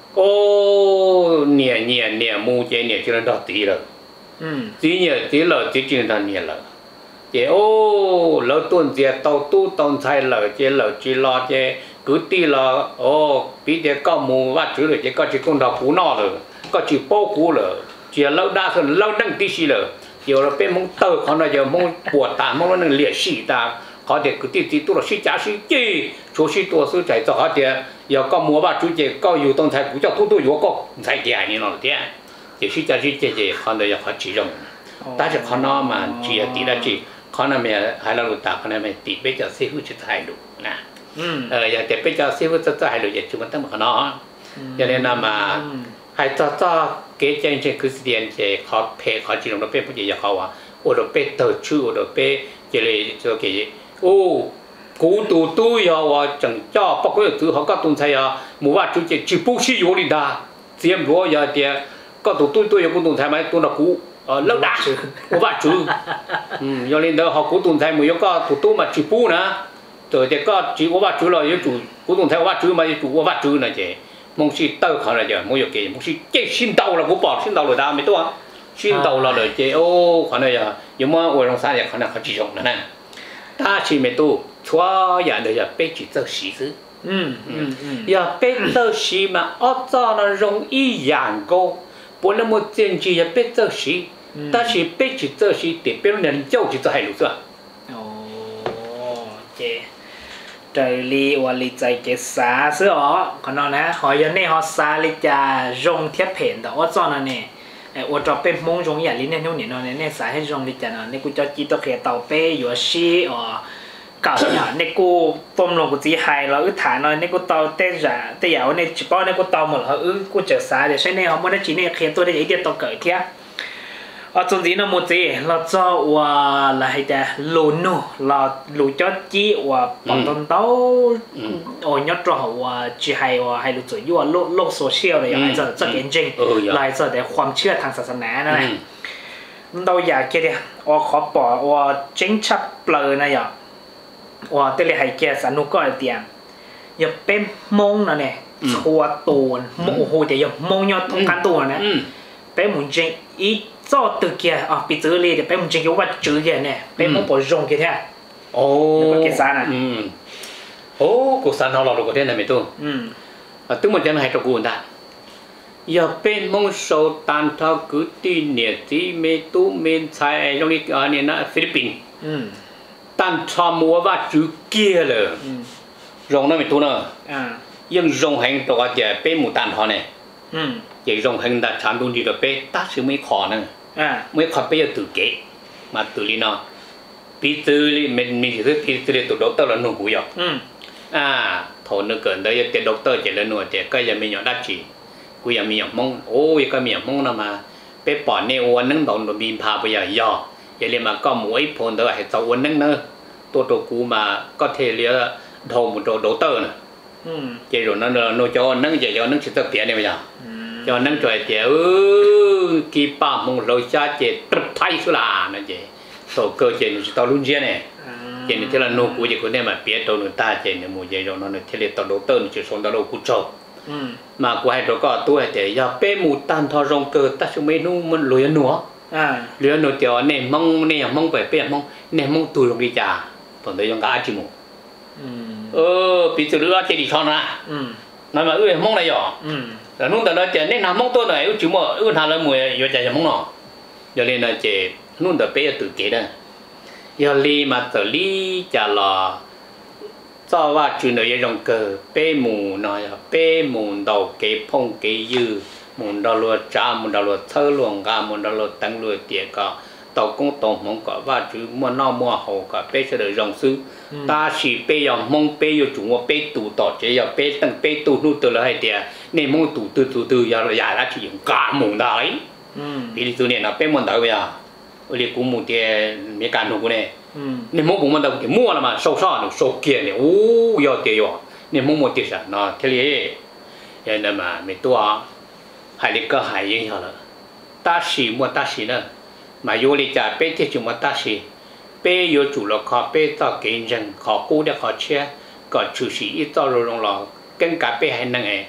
โอ้เนี่ยเนี่ยเนี่ยมูเจเนี่ยจะได้ตีเลยตีเนี่ยตีเลยตีจริงๆเนี่ยเลยเจ้าโอ้เราต้นเจ้าตัวตู้ต้นไทรเลยเจ้าเลยจีรอเจ้ากูตีเลยโอ้ปีเจ้าก็มูว่าจุเลยเจ้าก็จีคนเราผู้นอเลยก็จีโป้กูเลยเจ้าเราได้คนเราดังตีสิเลยเจ้าเราเป็นมึงเติร์เขาเนี่ยเจ้ามึงปวดตามึงนั่งเลี้ยสีตาเขาเด็กกูตีตีตัวเราสีจ้าสีเจ้าชัวสีตัวสีใจจะเขาเจ้า要搞木把主角搞有动态股叫多多有搞才给你了的，就是在这这这看到要好几种，但是看到嘛，只要地了这，看到没还那路大，看到没地比较师傅去态度呐，嗯，呃，要地比较师傅在态度也基本都没看到，要那那么还早早给真正可是点这好配好几种的配不也好啊，我都配到处我都配这里这个哦。古都都要我整家包括做好个东西呀，冇话就只只不是有的哒，只要我要的，个都都都有古东西嘛，都那古呃老大，冇话做，嗯，要领导好古东西没有个都都嘛只不呢，就这个只我话做了要做古东西我话做嘛要做我话做那些，梦是到看了就冇有给，梦是这新到了我报新到了哒没多啊，新到了了这哦看了呀，有么我用啥也看了好几种了呢，但是没多。错样的要背起做习字，嗯嗯嗯，要背做习嘛，按照那容易养过，不那么坚持要背做习，但是背起做习得别人教起做还路是吧？ 哦，这这里我理解嘅啥是哦，可能呢，好像呢，好啥哩就用贴片的，按照那呢。我จะเป็นมงจงอย่างลิ้นเนี่ยนู่นเนี่ยเนี่ยเนี่ยสายให้จงดิจันเนี่ยกูจะจีตัวเขียเต่าเป้อยู่ชีอ๋อเก่าเนี่ยเนี่ยกูต้มลงกูจีไฮแล้วอึฐานเลยเนี่ยกูเตาเต้จ่าแต่อย่างว่าเนี่ยจีป้อนเนี่ยกูเตาหมดแล้วอึกูเจอสายเดี๋ยวใช้เนี่ยเขาไม่ได้จีเนี่ยเขียนตัวได้ยังเดียวตัวเกิดเทียอ๋อจงจีนมุจีเราจะว่าอะไรจะลุนนู่เราลุจะจีว่าปนต้นเต้าโอ้ยยอดตัวว่าจีไฮว่าไฮลุจุยว่าโลกโลกโซเชียลเลยอย่างไรจะจะเก่งจริงลายจะแต่ความเชื่อทางศาสนานั่นแหละเราอยากแค่เดียวอ๋อขอบอกว่าเจ๋งชับเปลือยนะอย่างว่าแต่เลยให้แกสนุกก็เตียงอย่าเป็นมงนะเนี่ยชัวตัวโมโหแต่อย่ามงยอดต้องการตัวนะเป็นเหมือนจริงอีจ้าตัวแกอ่ะปีเจอเลยแต่เป็นเหมือนจริงว่าเจอแกเนี่ยเป็นมงปอจงแกแท้โอ้แล้วก็แกสานอ่ะโอ้กูสานเราเราก็ได้นะไม่ตัวอ่ะตัวมันจะไม่ให้ตัวกูได้อย่าเป็นมงโซตันทากุติเนี่ยที่เมตุเมนไทยตรงนี้อันนี้นะฟิลิปปินส์ตันทอมัวว่าจุเกียเลยรองนั่นเป็นตัวเนอะยังรองแห่งตัวเดียเป็นหมู่ตันทอเนี่ยยังรองแห่งแต่ฉันดูดีตัวเป็นตัดสิไม่ขอนั่นไม่ขอเป็นตัวเก๋มาตัวนี้เนาะปีตัวนี้มันมีที่ปีตัวนี้ตัวด็อกเตอร์แล้วหนูกูอยู่อ่าทนเกินเดี๋ยวจะด็อกเตอร์จะแล้วหนูจะก็ยังไม่ยอมได้จีกูยังมีอย่างมงโอ้ยก็มีอย่างมงนะมาไปปอดเนี่ยวันนึงโดนโดนบินพาไปอย่างย่ออย่าเรียกมาก็หมวยพลเตอร์ให้เจ้าวันนึงเนอะตัวตัวกูมาก็เทเลียโทรมุดโดเตอร์น่ะเจ้านั่นเราโนจอนั่งเจ้านั่งชิดตะเปียเนี่ยไม่ใช่จอนั่งจ่อยเจ้ากีป้ามงเราจ้าเจ้าตรึไทยสุรานะเจ้าโตเกิดเจ้าหนุ่มตอรุ่นเจ้าเนี่ยเจ้าเนี่ยที่เราโนกูเจ้าคนเนี่ยมาเปียตัวหนุ่มตาเจ้าเนี่ยมูเจ้านั่นเทเลียตัวโดเตอร์นี่จะส่งตัวเรากูจบมากูให้ตัวก็ตัวเจ้าอย่าเป้หมูตันทอรงเกิดแต่ช่วงเมนูมันรวยหนัวเรื่องหนูเดียวเนี่ยมองเนี่ยมองไปเปลี่ยนมองเนี่ยมองตัวลงดีจ้าผมได้ยังกาจิโมเออปีสุดเรื่องเจดีย์ชอนนะนั่นมาเอ้ยมองอะไรหรอแต่นู่นแต่ละเจเนี่ยน้ำมองตัวไหนอุ้ยจิโมอุ้ยทานแล้วมวยอยู่ใจจะมองหนออย่าเล่นนะเจนู่นแต่เป๊ะตื่นเกล้อย่าลีมาแต่ลีจะรอเจ้าว่าจุนเดียวยังเกิดเป้หมูหน่อยเป้หมูดอกเกพงเกยือมุนดอลจ้ามุนดอลเธอหลวงกามุนดอลตั้งรวยเตี๋ยก็ตอกงตองมงก็ว่าจื้อมัวนอมัวหก็เป้เฉลยรองซื้อตาสีเป้ยอมมงเป้อยู่จุงว่าเป้ตู่ต่อเจียเป้ตั้งเป้ตู่นู่นตัวละให้เตี๋ยในมงตู่ตู่ตู่ตู่ยาละยาละที่ยังกามุนได้ปีนี้ตัวเนี่ยนะเป้มันได้ไปอ่ะเรียกกูมุนเตี๋ยมีการหนูกูเนี่ยในมงกูมันได้กูมั่วละมาโซ่ซ่าหนูโซ่เกียร์เนี่ยโอ้ยอดเตี๋ยว่ะในมงมันเตี๋ยสันนะเทเลยันนั่นมาไม่ตัว还得个还影响了，大西莫大西呢，嘛有哩家白天就莫大西，白有住了靠白到竞争，靠高的靠车，个就是一早就用了，更加白还能哎，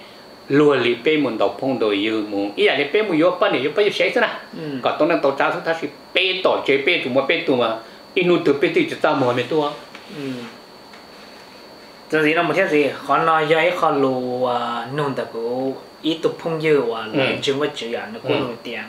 lùa lì bê muốn đọc phong đồ yêu muốn ý là lì bê muốn yêu bao nhiêu yêu bao nhiêu sẽ thế nào còn tôi đang tàu trắng chúng ta chỉ bê tỏ chế bê chúng mà bê tụ mà inu từ bê tụ chúng ta mua mấy tua giờ gì nó một thế gì khó nói do ấy khó lù nôn tập của ít tục phong yêu và làm chứng với chữ ảnh nó cũng nổi tiếng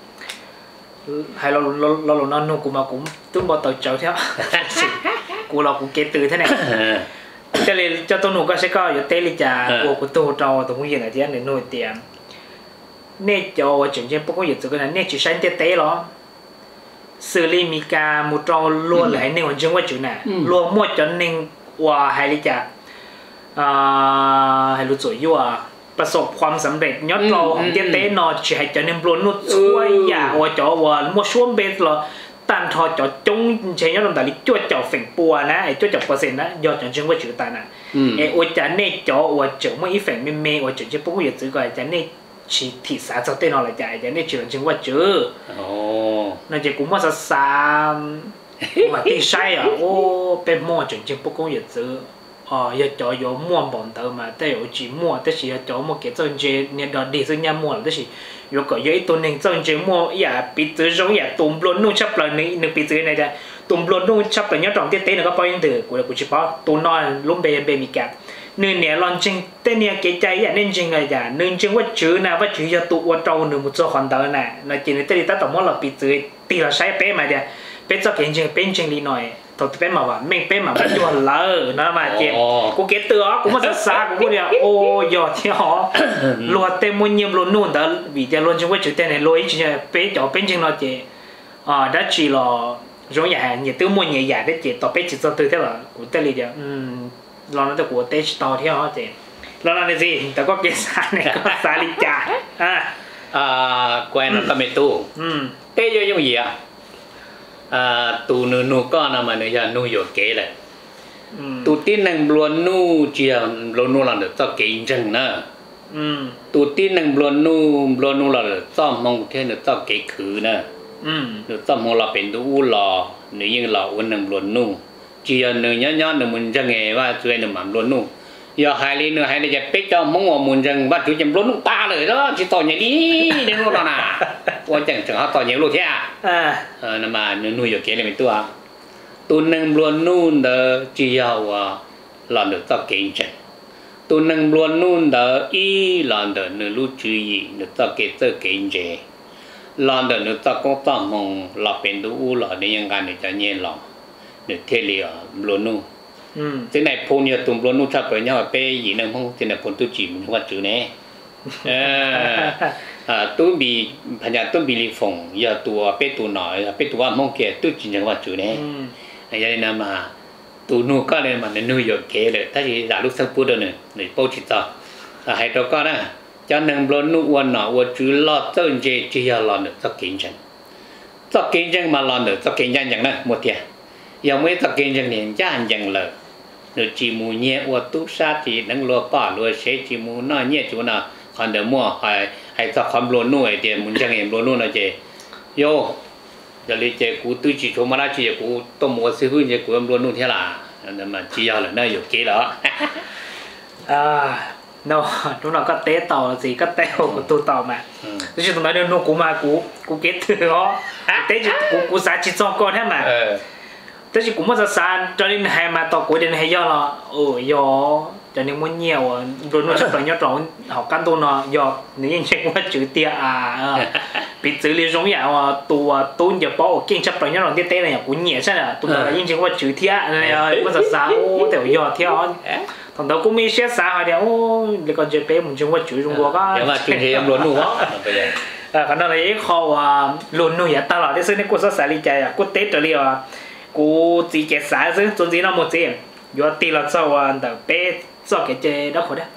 hay lo lo lo lo nó nôn cũng mà cũng tôi bảo tàu cháu theoกูเรากูเกตื่นเท่านั้นจะเลยเจ้าตัวหนูก็ใช้ก็อยู่เตลิจ่าโอ้กูตัวจอตัวมึงยังไงที่อันหนึ่งหน่วยเตียมเนี่ยจอจุดเช่นพวกกูอยู่ตัวนั้นเนี่ยจุดใช้เตะเตะหรอสื่อลีมีการมุดจอล้วนเลยในวันจังว่าจุดน่ะล้วนมั่วจนหนึ่งว่าให้ลิจ่าอ่าให้รู้จักอยู่ว่าประสบความสำเร็จยอดเราของเตะเตะนอจะให้จนหนึ่งปลุกนุ่งช่วยอย่าว่าจอว่ามั่วช่วงเบสหรอตันทอจอจงใช้ยอดลำดับลิจวดจอฝิ่งปัวนะไอ้จวดจอเปอร์เซ็นต์นะยอดจนจึงว่าจืดตันอ่ะไอ้อวดจันเนี่ยจออวดจอไม่อีฝิ่งไม่เมย์อวดจนจะปุ๊บอยากจืดก่อนจันเนี่ยชีที่สาจะเต้นอะไรใจจันเนี่ยจืดจึงว่าจืดนั่นจะกูมั่วสัสามว่าที่ใช่อ่ะโอ้เป็นมั่วจนจึงปุ๊บกูอยากจืดอ๋ออยากจอ有มั่วบอนเติมมาแต่有จีมั่วแต่是จอมั่วเกี่ยวจนเจเนี่ยดอดีซึ่งยังมั่วแต่是如果有一ตัวหนึ่งจนเจมั่วอย่าปิดตัวรงอย่าตุ่มบล้นนู่นชับเลยหนึ่งปิดตัวไหนได้ตุ่มบล้นนู่นชับเลยเนี่ยตรงเต้เต้เนี่ยก็ปล่อยยังถือกูเลยกูเฉพาะตัวนอนล้มเบย์เบย์มีแกหนึ่งเนี่ยลอนจริงแต่เนี่ยเกใจอย่างนั้นจริงเลยจ้ะหนึ่งจริงว่าจื้อนะว่าจื้อจะตัวว่าโจหนึ่งมุดโจคอนเตอร์น่ะนะจริงแต่ที่ตั้งแต่มั่วเราปิดตัวตีเราใช้เป๊ะมาจ้ะเป๊ะจะเก่งจริงเป็นจริงดีหน่อยตัวเป๊ะมาว่าแม่งเป๊ะมาเป็นตัวเลอนะมาเจ็บกูเก็ตตัวกูมาสัสๆกูเนี่ยโอ้ยอดที่หอลวดเต็มมันยิ่งล้นนู่นแต่วิจารณ์ล้นจงว่าจุดเด่นในลอยจริงเป๊ะจ่อเป็นจริงเราเจ็บอ่าได้จีรอร้องใหญ่เนี่ยตัวมันใหญ่ๆได้เจ็บต่อเป๊ะจิตตัวเท่าไหร่กูเตลิเดียวอืมเราเนี่ยกูเตะต่อที่หอเจ็บเราเนี่ยสิแต่ก็เกสาเนี่ยก็สาลิจ่าอ่าอ่าแกวนก็ไม่ตู้อืมเตะยังยังยี่อ่ะอ่าตูนูนูก็นำมาเนี่ยนูอยู่เก๋เลยตูที่หนึ่งบล้วนนูเจียบล้วนนูเราเนี่ยต้องเก่งจังนะตูที่หนึ่งบล้วนนูบล้วนนูเราเนี่ยต้องมองเท่าเนี่ยต้องเก๋คือนะเนี่ยต้องมองเราเป็นตัวหล่อเนี่ยยิ่งหล่อวันหนึ่งบล้วนนูเจียเนี่ยย้อนๆเนี่ยมันจะไงว่าช่วยเนี่ยมันบล้วนนูอย่าหายเลยเนี่ยหายเลยจะเป็ดจะมองว่ามันจังว่าจุดจะบล้วนนูตาเลยแล้วที่ต่ออย่างนี้เนี่ยรู้แล้วนะว่าจังถึงเขาต่ออย่างรู้แท้เออนั่นมาเนื้อนุ่ยอยู่เก๋เลยเป็นตัวตัวหนึ่งบล้วนนูเด้อจียาวว่าหล่อนเด้อต้องเก่งจังตัวหนึ่งบล้วนนูเด้ออีหล่อนเด้อเนื้อรู้จุยเนื้อต้องเก่งเต้เก่งเจหล่อนเด้อเนื้อต้องก็ต้องมองหล่อเป็นตัวหล่อในยังการเนื้อจะเงี้ยหล่อเนื้อเทเลียบล้วนนูที่ไหนพูนเนี่ยตุ่มบล้วนนูชอบไปเนี่ยไปยีนึงห้องที่ไหนพูนตัวจีมันว่าจืดเนี่ยเอออ่าตัวบีพญาตัวบีลีฟงอย่าตัวเป็ดตัวหน่อยเป็ดตัวมองเกตตัวจริงจังว่าจุเนี่ยไอ้ยัยนั่นมาตัวนู้ก็เลยมันนู้อยู่เกเลยถ้าที่ด่าลูกสังพูดเดินเนี่ยในโป๊จิตต่อให้ตัวก็นะจะหนึ่งบล้นนู้วันหน่อว่าจุลอดต้นเจจียาลอนเนี่ยจะเก่งจังจะเก่งจังมาลอนเนี่ยจะเก่งจังอย่างนั้นหมดเนี่ยยังไม่จะเก่งจังเนี่ยย่านยังเลยเนื้อจีมูเนี่ยว่าตุ๊กซาจีนั่งรัวป้ารัวเชจีมูน่าเนี่ยจูน่ะคนเดิมมั่วให้ให้สักความล้นนู่นไอเดียมันจะเห็นล้นนู่นนะเจโย่จะเลยเจกูตุ้ยจีชมมาได้จีกูต้มหัวซื้อหุ้นเจกูล้นนู่นเท่าไหร่นั่นมันจียาวเลยน่าอยู่เก๋แล้วอ่าเนาะทุกเราก็เตะต่อสิก็เตะกูตัวต่อมาแต่ฉันตรงนั้นเดี๋ยวนู่นกูมากูกูเก็ตถืออ๋อเตะจีกูกูสาจิตจอก่อนใช่ไหมแต่ฉันกูมาจะสานจนนี่ให้มาต่อกูเดินให้ย่อละโอ้ยย่อcho nên muốn nhiều rồi nó sẽ phải nhớ rõ học căn tu nó do nếu như chuyện quá chữ tia à bị xử lý giống như tu tu giờ bỏ kinh chấp phải nhớ rõ tiết tế này cũng nhẹ chắc là tu là những chuyện quá chữ tia này có thật sao tiểu do theo thằng đó cũngมีเสียสาเดียวแล้วก็จะเป็นเหมือนจังว่าจุดจงบัวก็เดี๋ยวมาจุดเทียมล้วนหนูวะเออขนาดนี้เขาว่าล้วนหนูอย่าตลอดที่ซึ่งในกูสายใจอ่ะกูเตะตัวเดียวกูจีเจ็ดสายซึ่งจนจีน่าหมดจีอยู่ตีเราเจ้าวันแต่เป๊ะcho cái chế đó khỏi đấy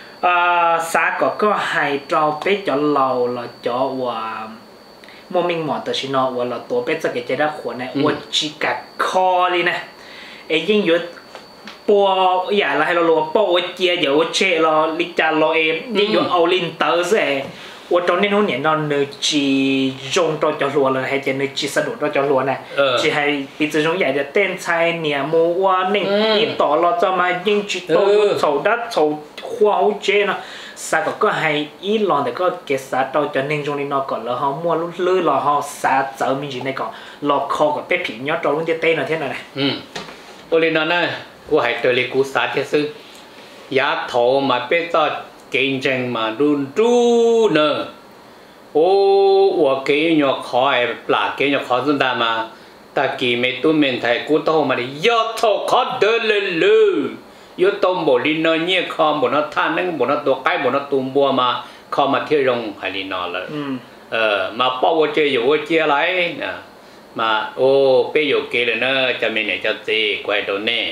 à, xã có có hai trâu bé cho lầu là cho và mua mình mỏ từ xin nó và là tổ bé cho cái chế đó khỏi này và chỉ cả kho đi nè ấy nhưngอยู่ปัวอย่าละให้เราลงปัวเจียเดี๋ยวเชะเราลิจาเราเองยิ่งอยู่เอาลินเตอร์เสียว我trong nên hôm nay nó nơi chỉ dùng cho cho lúa là hay chỉ nơi chỉ sử dụng cho cho lúa này chỉ hay bị từ trong vậy để tên菜 nè mua hoa nên ít tỏ lo cho mà nhưng chỉ tôi sầu đất sầu hoa hậu chế nó sao có có hay ít lo để có cái sao cho cho nên trong này nó còn là họ mua lúc lưỡi là họ sao giờ mình chỉ này còn lo kho cái bếp nhớ trong lúc cái tên là thế này này ừ tôi lên đó nèกูให้ตัวเล็กกูสาธิตซื้อยาโถมาเป็นต่อเก่งจังมารุนจูเนอโอ้ว่าเกี่ยงขอไอ้ปลาเกี่ยงขอสุดามาตะกี้ไม่ตุ้มเมนไทยกูโตมาดิยอดโถขอเดินเลยเลยยอดต้มบ่ลินเนียคอมบ่นท่านั่งบ่นตัวใกล้บ่นตุ่มบัวมาคอมาเที่ยวรงไฮลีนอเลยเออมาป้อว่าเจออยู่ว่าเจออะไรนะมาโอ้เป้อยู่เกลเนอจะมีเนี่ยจะตีกวยตัวเน่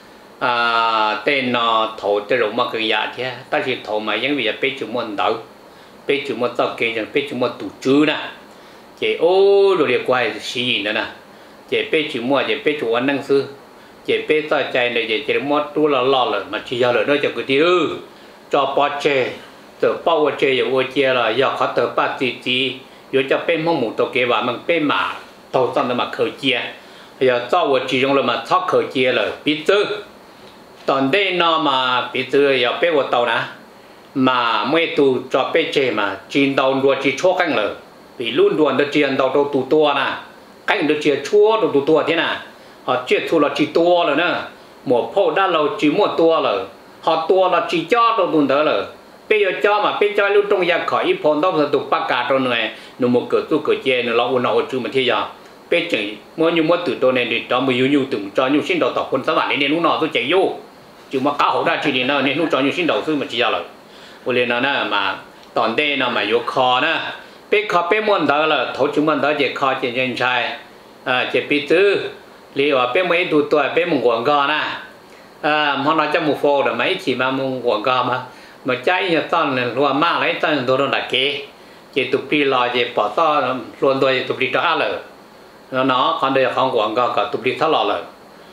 à tên nó thổ tới rồi mà cái giá thế, ta chỉ thổ mà những việc bây giờ muốn đâu, bây giờ muốn tạo kinh doanh, bây giờ muốn tổ chức nè, chỉ ô rồi để quay xí gì nữa nè, chỉ bây giờ mua chỉ bây giờ ăn năng sư, chỉ bây giờ chạy này chỉ chỉ mua tu là lo rồi mà chỉ giờ rồi nó cho cái tiêu, cho bao chế, từ bao chế rồi bao chế là giờ họ từ bao tí tí, rồi cho bên mong muốn tổ kế và mình bên mà tổ xong rồi mà khởi chia, giờ cho vào chỉ dùng là mà thoát khởi chia rồi biết chứตอนได้นอมาปีเตอร์อย่าเป้วัวเตานะมาเมื่อตูจอเป้เจมาจีนเตาดัวจีชั่วกันเลยปีรุ่นดวนเดจีนเตาตัวตัวตัวนะกันเดจีชั่วตัวตัวตัวที่น่ะhọเจ็ดทุเราจีตัวเลยนะหมวกพ่อด้านเราจีมั่วตัวเลยhọตัวเราจีจ้อตัวตัวเด้อเลยเป้ยจ้อมาเป้จ้อลูกตรงยาขออีพนต้องสตุปากาตัวหน่อยหนุ่มเกิดตู้เกิดเจนเราอุ่นเอาจูมันที่ยาเป้จีเมื่ออยู่มั่วตื่นตัวในดิจอมืออยู่อยู่ตึงจออยู่สิ้นดอกต่อคนสวรรค์ในลูกนอตัวใจยู่chứ mà cá hậu ra chỉ đi nào nên lúc cho nhiều xin đầu tư mà chỉ ra rồi, vừa lên nó nè mà tòn đê nó mà vô kho nè, bé kho bé muốn đó là thấu chúng mình đó chỉ kho chỉ nhân trai, à chỉ biết tư, li ở bé mấy tuổi tuổi bé mùng quảng gò nè, à họ nói cho một phố là mấy chỉ mà mùng quảng gò mà, mà trái như tòn là loa má lấy tòn đồ đồ đặc kế, chỉ tụt đi lò chỉ bỏ to luôn đôi tụt đi cho ăn rồi, nó nó còn đây không quảng gò cả tụt đi tháo lò rồi,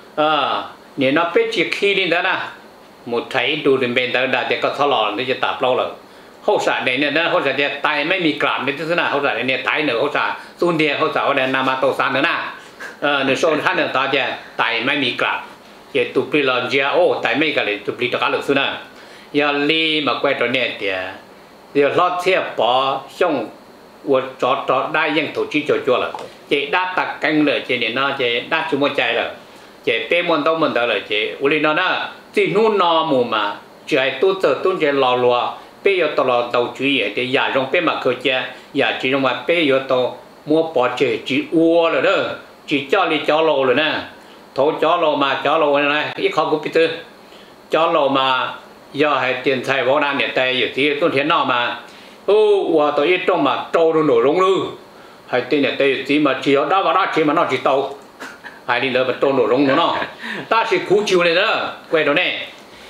à nếu nó biết chỉ khi đi đó nè một thấy đủ đến bên đó đã có tháo lò nóจะตับเราเลยเขาสาเนี่ยนะเขาสาเนี่ยตายไม่มีกลับในที่นั้นเขาสาเนี่ยตายเหนือเขาสาส่วนเดียวเขาสาว่าเนี่ยนามาโตซานเนอนะเออในโซนท่านเนี่ยตาจะตายไม่มีกลับจะตุปริลอนเจียโอ้ตายไม่กันเลยตุปริตะกันหรือสุนันยาลีมาแกวตัวเนี่ยเดียวเดี๋ยวรอดเทียบปอช่องวัวจอดจอดได้ยังถูกชี้จ่อๆเลยจะได้ตักกันเลยจะเนี่ยน่าจะได้ชุ่มใจเลยchế bé muốn đâu muốn đâu là chế, u li nó na, chỉ nu nó mù mà, chỉ ai tu tự tu chế lò lò, bé yêu tao lò tàu chú ý, để giả trong bé mà khơi chế, giả chỉ trong mà bé yêu tao mua bỏ chế chỉ uo rồi đó, chỉ cho li cho lò rồi nè, thấu cho lò mà cho lò này, ít khó cũng biết tư, cho lò mà, giờ hay tiền xài võ nam nhiệt tâyอยู่ที่ต้นเทียนนอมาโอ้ว่าตัวít trong mà trâu nó nổi lông lư, hay tiền nhiệt tâyอยู่ที่mà chỉ ở đó vào đó chỉ mà nó chỉ tàu hai đi lỡ bật trôn nổ rong nó ta chỉ cú chiều này đó quay đó nè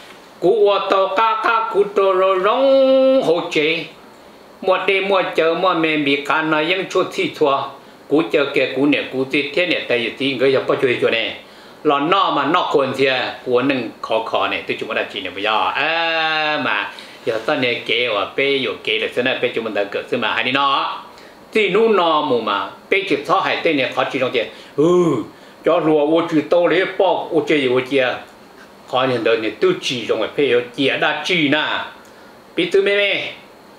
cú ô tô ca ca cú trôn nổ rong hồ chế một đêm một chờ một mẹ bị can nói những chút thi thua cú chờ kia cú nè cú thì thế nè tại vì tí người giờ có chơi chỗ nè lò nọ mà nọคนเสียหัวหนึ่งคอคอเนี่ยตัวจุ่มอะไรจีเนี่ยไม่ยออ่ามาเดี๋ยวตอนนี้เก๋ว่าเป้อยู่เก๋เลยซึ่งนั่นเป้จุ่มมันเกิดขึ้นมาให้นี่เนาะที่นู่นนอหมู่มาเป้จุดท่อหายเต้เนี่ยขอจีตรงเจอือcho lúa vô chữ tô lấy bọc vô chơi vô chia khó nhận được thì tư chỉ trong cái phê vô chia đã chỉ nè biết tư mê mê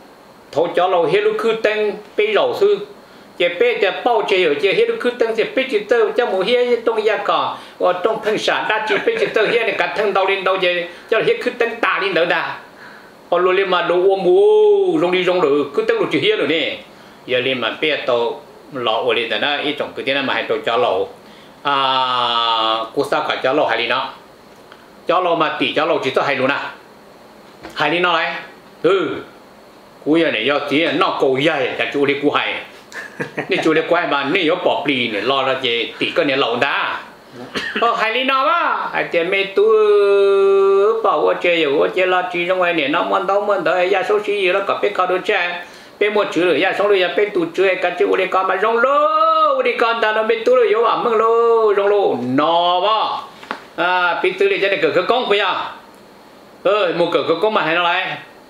thấu cho lúa hết lúc cứ tăng bê lẩu sư chỉ bê chỉ bao chơi vô chia hết lúc cứ tăng chỉ bê chỉ tơ cho một hết trong gia cỏ và trong thân sản đã chỉ bê chỉ tơ hết này cả thân đau lên đau chơi cho hết cứ tăng tà lên đỡ đà còn lúa lên mà đồ ôm mù rong đi rong được cứ tăng lúa chỉ hết rồi nè giờ lên mà bê tô lẩu ở lên đó ít trong cái thế này mà hay đồ cho lẩu à cô sao cả cháu lô hay đi nó cháu lô mà tỷ cháu lô chỉ có hay luôn à hay đi nó này ừ cú giờ này do tí nó cầu dày cả chú đi cú hayนี่chú đi quay màนี่có bỏ bì này lo ra về tỷ cái này lẩu đá ờ hay đi nó á hay chơi mấy tu bảoว่าchơi rồi chơi lo chỉ trong ngoài này nó muốn đâu muốn đâu ya số gì đó có biết cao đôi chơi biết một chữ rồi ya xong rồi ya biết tu chơi cả chú đi con mà rong lô đi con ta nó biết tu rồi vô ẩm mừng lô rong lô nò bó à biết tu đi cho nên cỡ cái con bây giờ ơi một cỡ cái con mà hay nó lại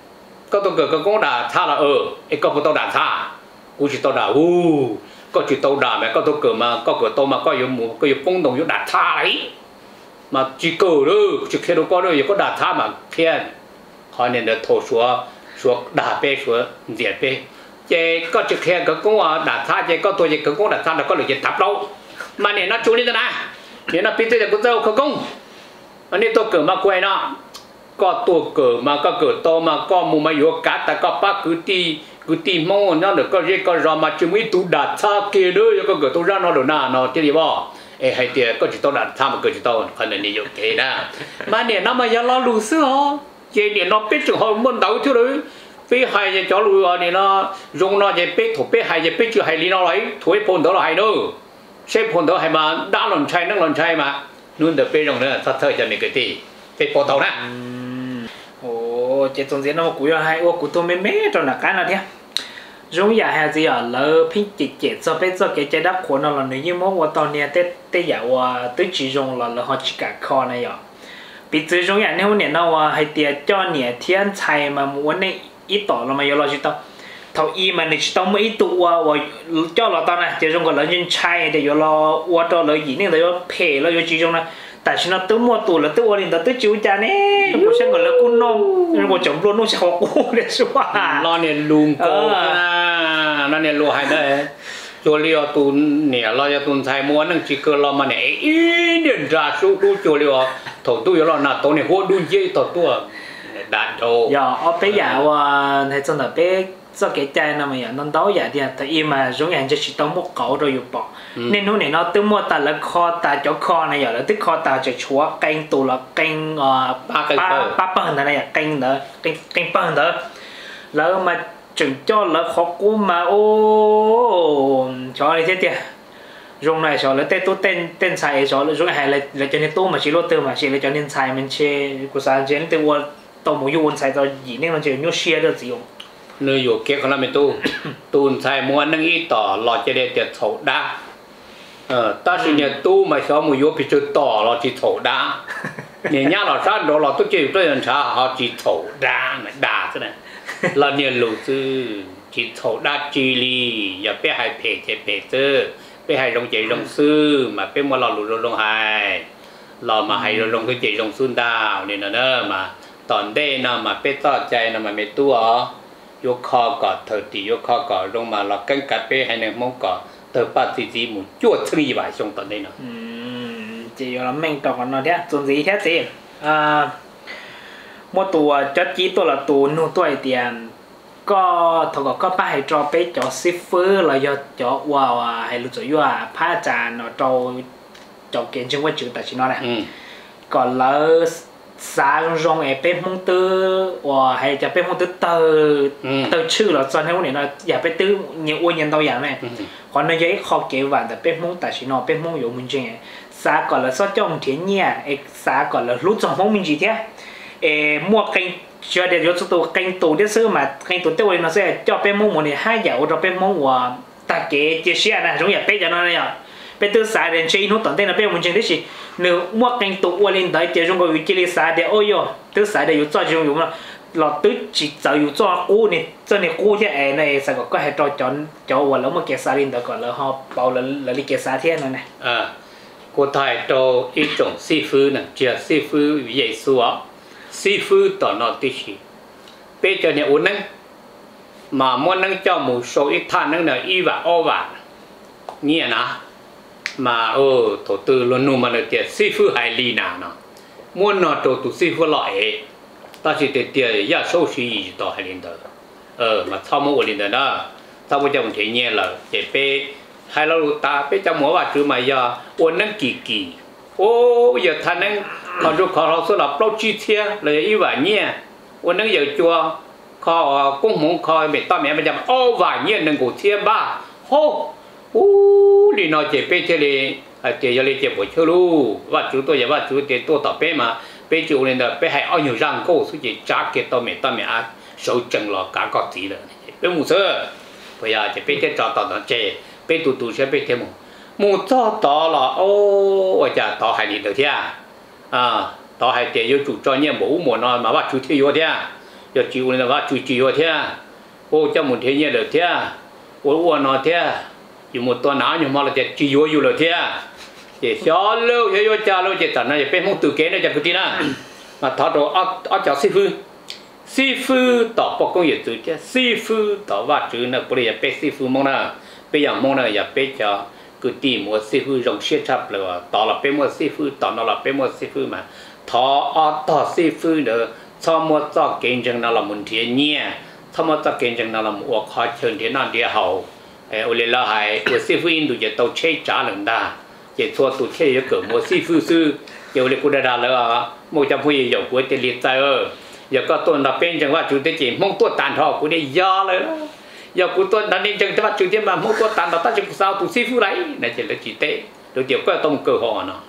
có tôi cờ có cũng đã tha là ờ ấy có tôi đã tha cú chỉ tôi đã u có chỉ tôi đã mà có tôi cờ mà có cờ tôi mà có yếu mù có yếu phong đồng yếu đã tha đấy mà chỉ cờ đó chỉ khi đó có đó yếu có đã tha mà khen họ nên là thổ số số đã bê số diệt bê chế có chỉ khen có cũng đã tha chế có tôi chế có cũng đã tha là có được chế tập đâu mà nên nó chú đi thế nào nên nó biết thế cũng đâu không công anh ấy tôi cờ mà quay nó cóตัวเกิดมาก็เกิดโตมาก็มุมาอยู่กัดแต่ก็ปักคือตีคือตีมองนั่นเด็กก็เรียกก็รอมาจึงไม่ตูดัดชาเกลือก็เกิดตัวร้านนอดหน้านอที่ดีว่าเอ้ให้เดียก็จะต้องดัดชามาเกิดจะต้องคนนี้อยู่เกนะมาเนี่ยน้ำมันยังรอรู้สึกอ๋อเจเนี่ยน้องเป็ดจึงหอมมันเดาเท่าไรไปให้จะจ่อรู้อ๋อเนี่ยนะยงน้อจะเป็ดถูกเป็ดให้จะเป็ดจะให้ลีน้อไรถูกให้พนเดาไรเนอะใช่พนเดาให้มาด้านหล่นชัยนั่งหล่นชัยมานู่นเด็กเป็ดตรงนั้นสัตว์เธอจะมีกี่ตีเป็ดพอเท่านั้นโอ้เจ้าตรงนี้น้องกูอยากให้ว่ากูตัวไม่แม่ตอนหนักการอะไรเนี่ยรู้อยากให้จีอ่ะแล้วพี่เจ็ดเจ็ดจะเป็นจะเกิดใจดับคนเราหนึ่งยี่มั้งว่าตอนเนี้ยเต้เต้อยากว่าตัวจีจงเราเราเขาจิกกัดคอนะย่อปีจีจงอย่างนี้วันเนี่ยเราว่าให้เตี้ยเจ้าเนี่ยเทียนชัยมาวันนี้อีต่อเรามาอยู่เราจิตต่อเท่าอีมันเนี่ยจิตต่อไม่อีตัวว่าเจ้าเราตอนนั้นเจ้าจงก็เรายินชัยเดี๋ยวเราว่าตัวเราอีนี่เดี๋ยวเพลเราอยู่จีจงนะแต่ฉันเอาตัวมัวตัวแล้วตัวนี้ตัวจิ๋วจานนี่ผมฉันก็เลยกุ้งนมผมจมล้วนนุ่งชาวกูเลยชัวร์นอนเนี่ยลุงโก้นะนั่นเนี่ยรู้ให้ได้ตัวเลี้ยวตุนเนี่ยเราจะตุนไทยม้วนนั่งจีเกอร์เรามาเนี่ยอีเดินราสู้ดูตัวเลี้ยวถกตู้อยู่เราหน้าตัวเนี่ยหัวดูเยี่ยตัวตัวดันโตอย่าเอาไปอย่าว่าให้真的ไป做cái trái nào mà nó đau vậy thì tại mà giống như chỉ tao một cậu rồi bỏ nên lúc này nó từ mua ta là kho ta cho kho này giờ là tức kho ta cho chúa canh tù là canh ba ba ba phần này là canh nữa canh canh phần nữaแล้วมาจึงcho là khó cú mà ô cho này thế thì dùng này cho là tên tu tên tên xài cho là dùng hay là là cho nên tu mà chỉ lo từ mà chỉ là cho nên xài mình chơi của sao chơi nên từ tao muốn dùng xài tao gì nên nó chỉ nhớ share được gì không nơiอยู่เกี่ยวกับเราไม่ตู้ตูนใส่ม้วนนั่งอีต่อเราจะได้แต่โถด้าเออตาสิเนี่ยตู้มาชอบมือโยพิจุดต่อเราจีโถด้าเนี่ยย่าเราชาเราเราต้องจีบด้วยกันช้าเขาจีโถด้าเหมือนด่าซะนะเราเนี่ยรู้ซื่อจีโถด้าจีรีอย่าไปให้เพจเพจเจอไปให้ลงใจลงซื่อมาเป็นว่าเราหลุดลงให้เรามาให้เราลงคือใจลงซื่อดาวเนี่ยนะเนอะมาตอนได้นะมาเป็นต่อใจนะมาไม่ตู้อ๋อยกคอก่อนเธอตียกคอก่อนลงมาเรากันกัดไปให้ในมงก่อนเธอป้าตีจีหมุนจวดที่บ่ายช่วงตอนนี้เนาะอืมจีเราแม่งต่อกันเนาะเนี่ยส่วนสีแท้สิอ่าหมดตัวจัดจีตัวละตัวนู่นตัวไอเตียนก็ถกก็ป้าให้จอไปจอซิฟเฟอร์เราจะจอว่าให้รู้จักว่าพระอาจารย์เนาะจอจอเกณฑ์จึงว่าจืดแต่ชิโน่แหละก่อนแล้วsáng rong ấy bên mông tư và hayจะเป็นมงtư từ từชื่อเราตอนนี้วันนี้เราอยากไปตื้อnhiều uốn nhân taoอย่างnày còn nó giấy kho kế vạnแต่เป็นมงแต่ชิโน่เป็นมงอยู่มันจริงสาก่อนแล้วซอจ้องเทียนเนี่ยเอกสาก่อนแล้วรู้จักมงมันจีเท่เอมั่วกันเชื่อเดี๋ยวยศตัวกันตัวที่ซื้อมากันตัวเต้าเลยnó sẽ choเป็นมงมันเนี่ยให้อยากเราเป็นมงว่าตาเก๋เจี๊ยเชี่ยนะจงอยากเป็นอย่างนั้นเนี่ยเป็นตัวสายเดินเชี่ยนู้นตอนเต้นเราเป็นมันจริงที่สิnếu mua canh tụ qua lên đấy thì chúng tôi vị trí xã để ôi yo từ xã để 有做 dùng dùng là là từ chỉ giờ 有做 cũ này cho nên cũ thế này sẽ có hệ cho chọn cho và lúc mà cái xã lên đó gọi là họ bảo là là đi cái xã thiên này này à cô thầy cho ít种 sư phụ này chỉ sư phụ dạy số sư phụ tao nói tí gì bây giờ này uốn nâng mà muốn nâng cho một số ít than nâng là y và o và nghe nè mà ờ tổ tư luôn nô mà được tiền sư phụ hay lì nào nó muốn nó tổ tụ sư phụ lại ta chỉ tiền tiền ya số gì tổ hay linh đó ờ mà sau mỗi linh đó đó sau mỗi trong thế nhẹ là để pe hay là ta pe trong mỗi bà chữ mà giờ uốn nâng kỳ kỳ ô giờ thằng nâng còn rồi còn họ số là bao chi thiê là y và nhẹ uốn nâng giờ chùa kho cũng muốn kho mẹ ta mẹ bây giờ ô và nhẹ nâng cổ thiê ba hô u đi nói chuyện về thế này, thì giờ lấy chuyện của chơi lu, và chú tôi giờ và chú thì tôi tập bé mà, bé chú nên là bé hay ăn nhiều rang câu, suy chỉ trả cái tao mẹ tao mẹ ăn, sầu chừng là cả có gì rồi, bé mua sữa, bây giờ thì bé cái trò tao nó chơi, bé tụt tụt sẽ bé thêm một, mua cho tao là ô, bây giờ tao hay đi được thế à, à, tao hay tiền yêu chủ cho nhẹ mũ mùa nó mà bắt chú thiếu yêu thế à, giờ chịu là vắt chịu chịu thế ô cho một thế nhiên được thế ô ô nó thế dù một tuần nào nhưng mà là chỉ chịu yêu được thế chỉ cho lâu cho cho cha lâu chỉ tận này bên mông tự kế này chỉ cái gì nè mà thọ đồ ở ở chỗ sư phụ sư phụ tỏ bộ công nghiệp tự chứ sư phụ tỏ vắt chữ là bây giờ bên sư phụ mong nè bây giờ mong nè giờ bên cho cứ tìm một sư phụ rộng xếp chắp là tỏ là bên một sư phụ tỏ nó là bên một sư phụ mà thọ ở tỏ sư phụ nữa cho một cho kinh doanh nó là một thiên nhiên cho một cho kinh doanh nó là một khó chân thiên năng địa hậu ở đây là hay của sư phụ Indo chỉ tàu chơi trả lần đa chỉ thua tụ chơi cái cửa một sư phụ sư giờ đây cũng đã đào là một trăm huy dầu của tiền liệt tài ơ giờ có tuần là bên chẳng qua chủ tế chỉ mong tuột tàn thọ của đây doเลยgiờ của tuần đã nên chẳng cho chủ tế mà mong tuột tàn là ta chỉ sao tụ sư phụ đấy này chỉ là chỉ tế đầu tiên có tông cơ họ nó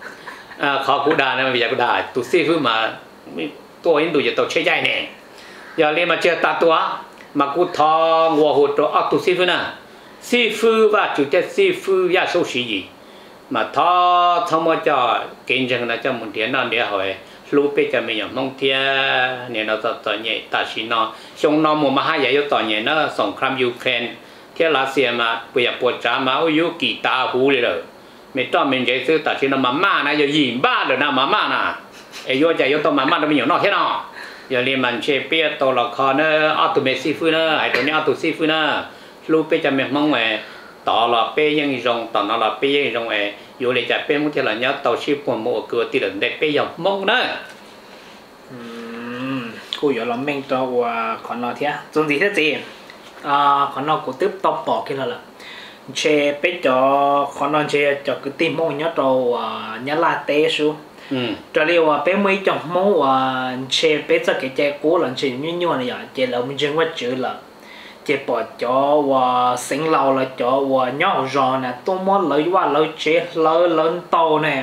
khó cũng đà nên bây giờ cũng đà tụ sư phụ màตัวอินดูจะตัวใช้ใหญ่เนี่ยอย่าเรียนมาเจอตาตัวมากูทองัวหัวตัวอักตุซีฟูน่ะซีฟูว่าจุดเจ็ดซีฟูยาโซชีมาทอทอมาจ่อเก่งจังนะจะมุนเทียนนั่นเดียวเหรอรู้ไปจะไม่อย่างมองเทียเนี่ยเราต่อต่อเนี่ยตัดสินเนาะชงนอมัวมาให้ใหญ่ต่อเนี่ยนะสงครามยูเครนเที่ยวรัสเซียมาเปียปวดจ้ามาโอ้ยกี่ตาหูเลยเลยไม่ต้องเป็นใจซื้อตัดสินมาม่านะอย่าหยิ่งบ้าเลยนะมาม่านะไอ้ยอดใจยอดตัวมาม่าเราไม่อยู่นอกแค่นออย่าเรียนมันเชเปียตัวละครเนอะอัตุเมซีฟูเนอะไอ้ตัวนี้อัตุซีฟูเนอะรู้ไปจะไม่มองไงต่อละเปียยังรงต่อนั่นละเปียยังรงไอ้อยู่เลยจะเปียมุที่ละเนี้ยตัวชีพมันโมเกิดที่เหลือเด็กเปียยังมองเนอะอืมกูอยู่ลำเมงตัวว่าขอนอเทียจนดีแท้จริงอ่าขอนอกูตึ๊บตบปอกขึ้นแล้วล่ะเชไปจ่อขอนอเชจ่อคือตีมงเนี้ยตัวเนี้ยลาเต้ชูcho nên là bé mấy chồng máu và chơi bé cho cái chơi cố là chơi như như này vậy chơi là mình chơi quá chữ là chơi bỏ cho và sinh lâu là cho và nhau rồi nè tôi muốn lấy qua lấy chơi lấy lớn tàu nè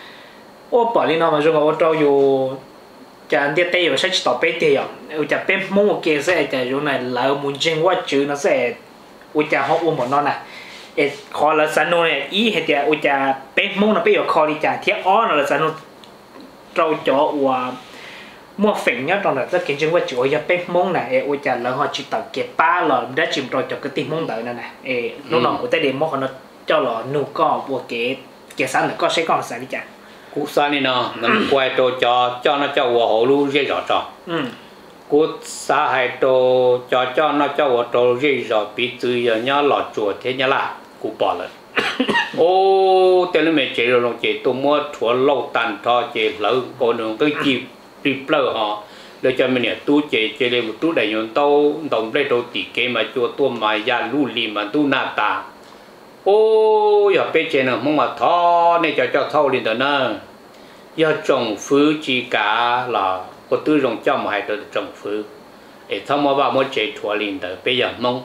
ô bỏ đi nào mà chúng ta cho dù chẳng tiếc tay và sách tàu bé tiền ở chả bé máu một kia sẽ chả chỗ này là mình chơi quá chữ nó sẽ ở chả họ uống một non này khó là sản nô này ý hay chả ở chả bé máu nó bé ở khó đi chả thiết ó nó là sản nô trâu chó và mua phèn nhá trong đó rất kiến chứng với chỗ giờ bếp món này ôi chà là họ chỉ tập kẹp ba lần đã chìm rồi cho cái tiền món đợi này này lúc nào của tay để món nó cho là nụ con của cái cái sáng này có sẽ còn sao đi chả cú sáng này nó nằm quay trâu cho cho nó cho hồ lu dây rõ trò cú sáng hay trâu cho cho nó cho hồ trâu dây rõ bị từ giờ nhá lọt chuột thế nhá là cú bỏ lại ô tên là mẹ chị rồi chị tôi mua thua lâu tàn thọ chị lỡ còn đường tới chị đi lỡ họ để cho mình tu chị chị lên một tu đại nhân tao đồng đây đâu tỷ kế mà cho tôi mà ya lu li mà tu na ta ô giờ bây giờ nó mong mà thọ này cho cho thâu lên đó nè giờ trồng phứ chỉ cả là có tư rồng cho mà hay được trồng phứ để thâu mà vào mua chị thua lên đó bây giờ mong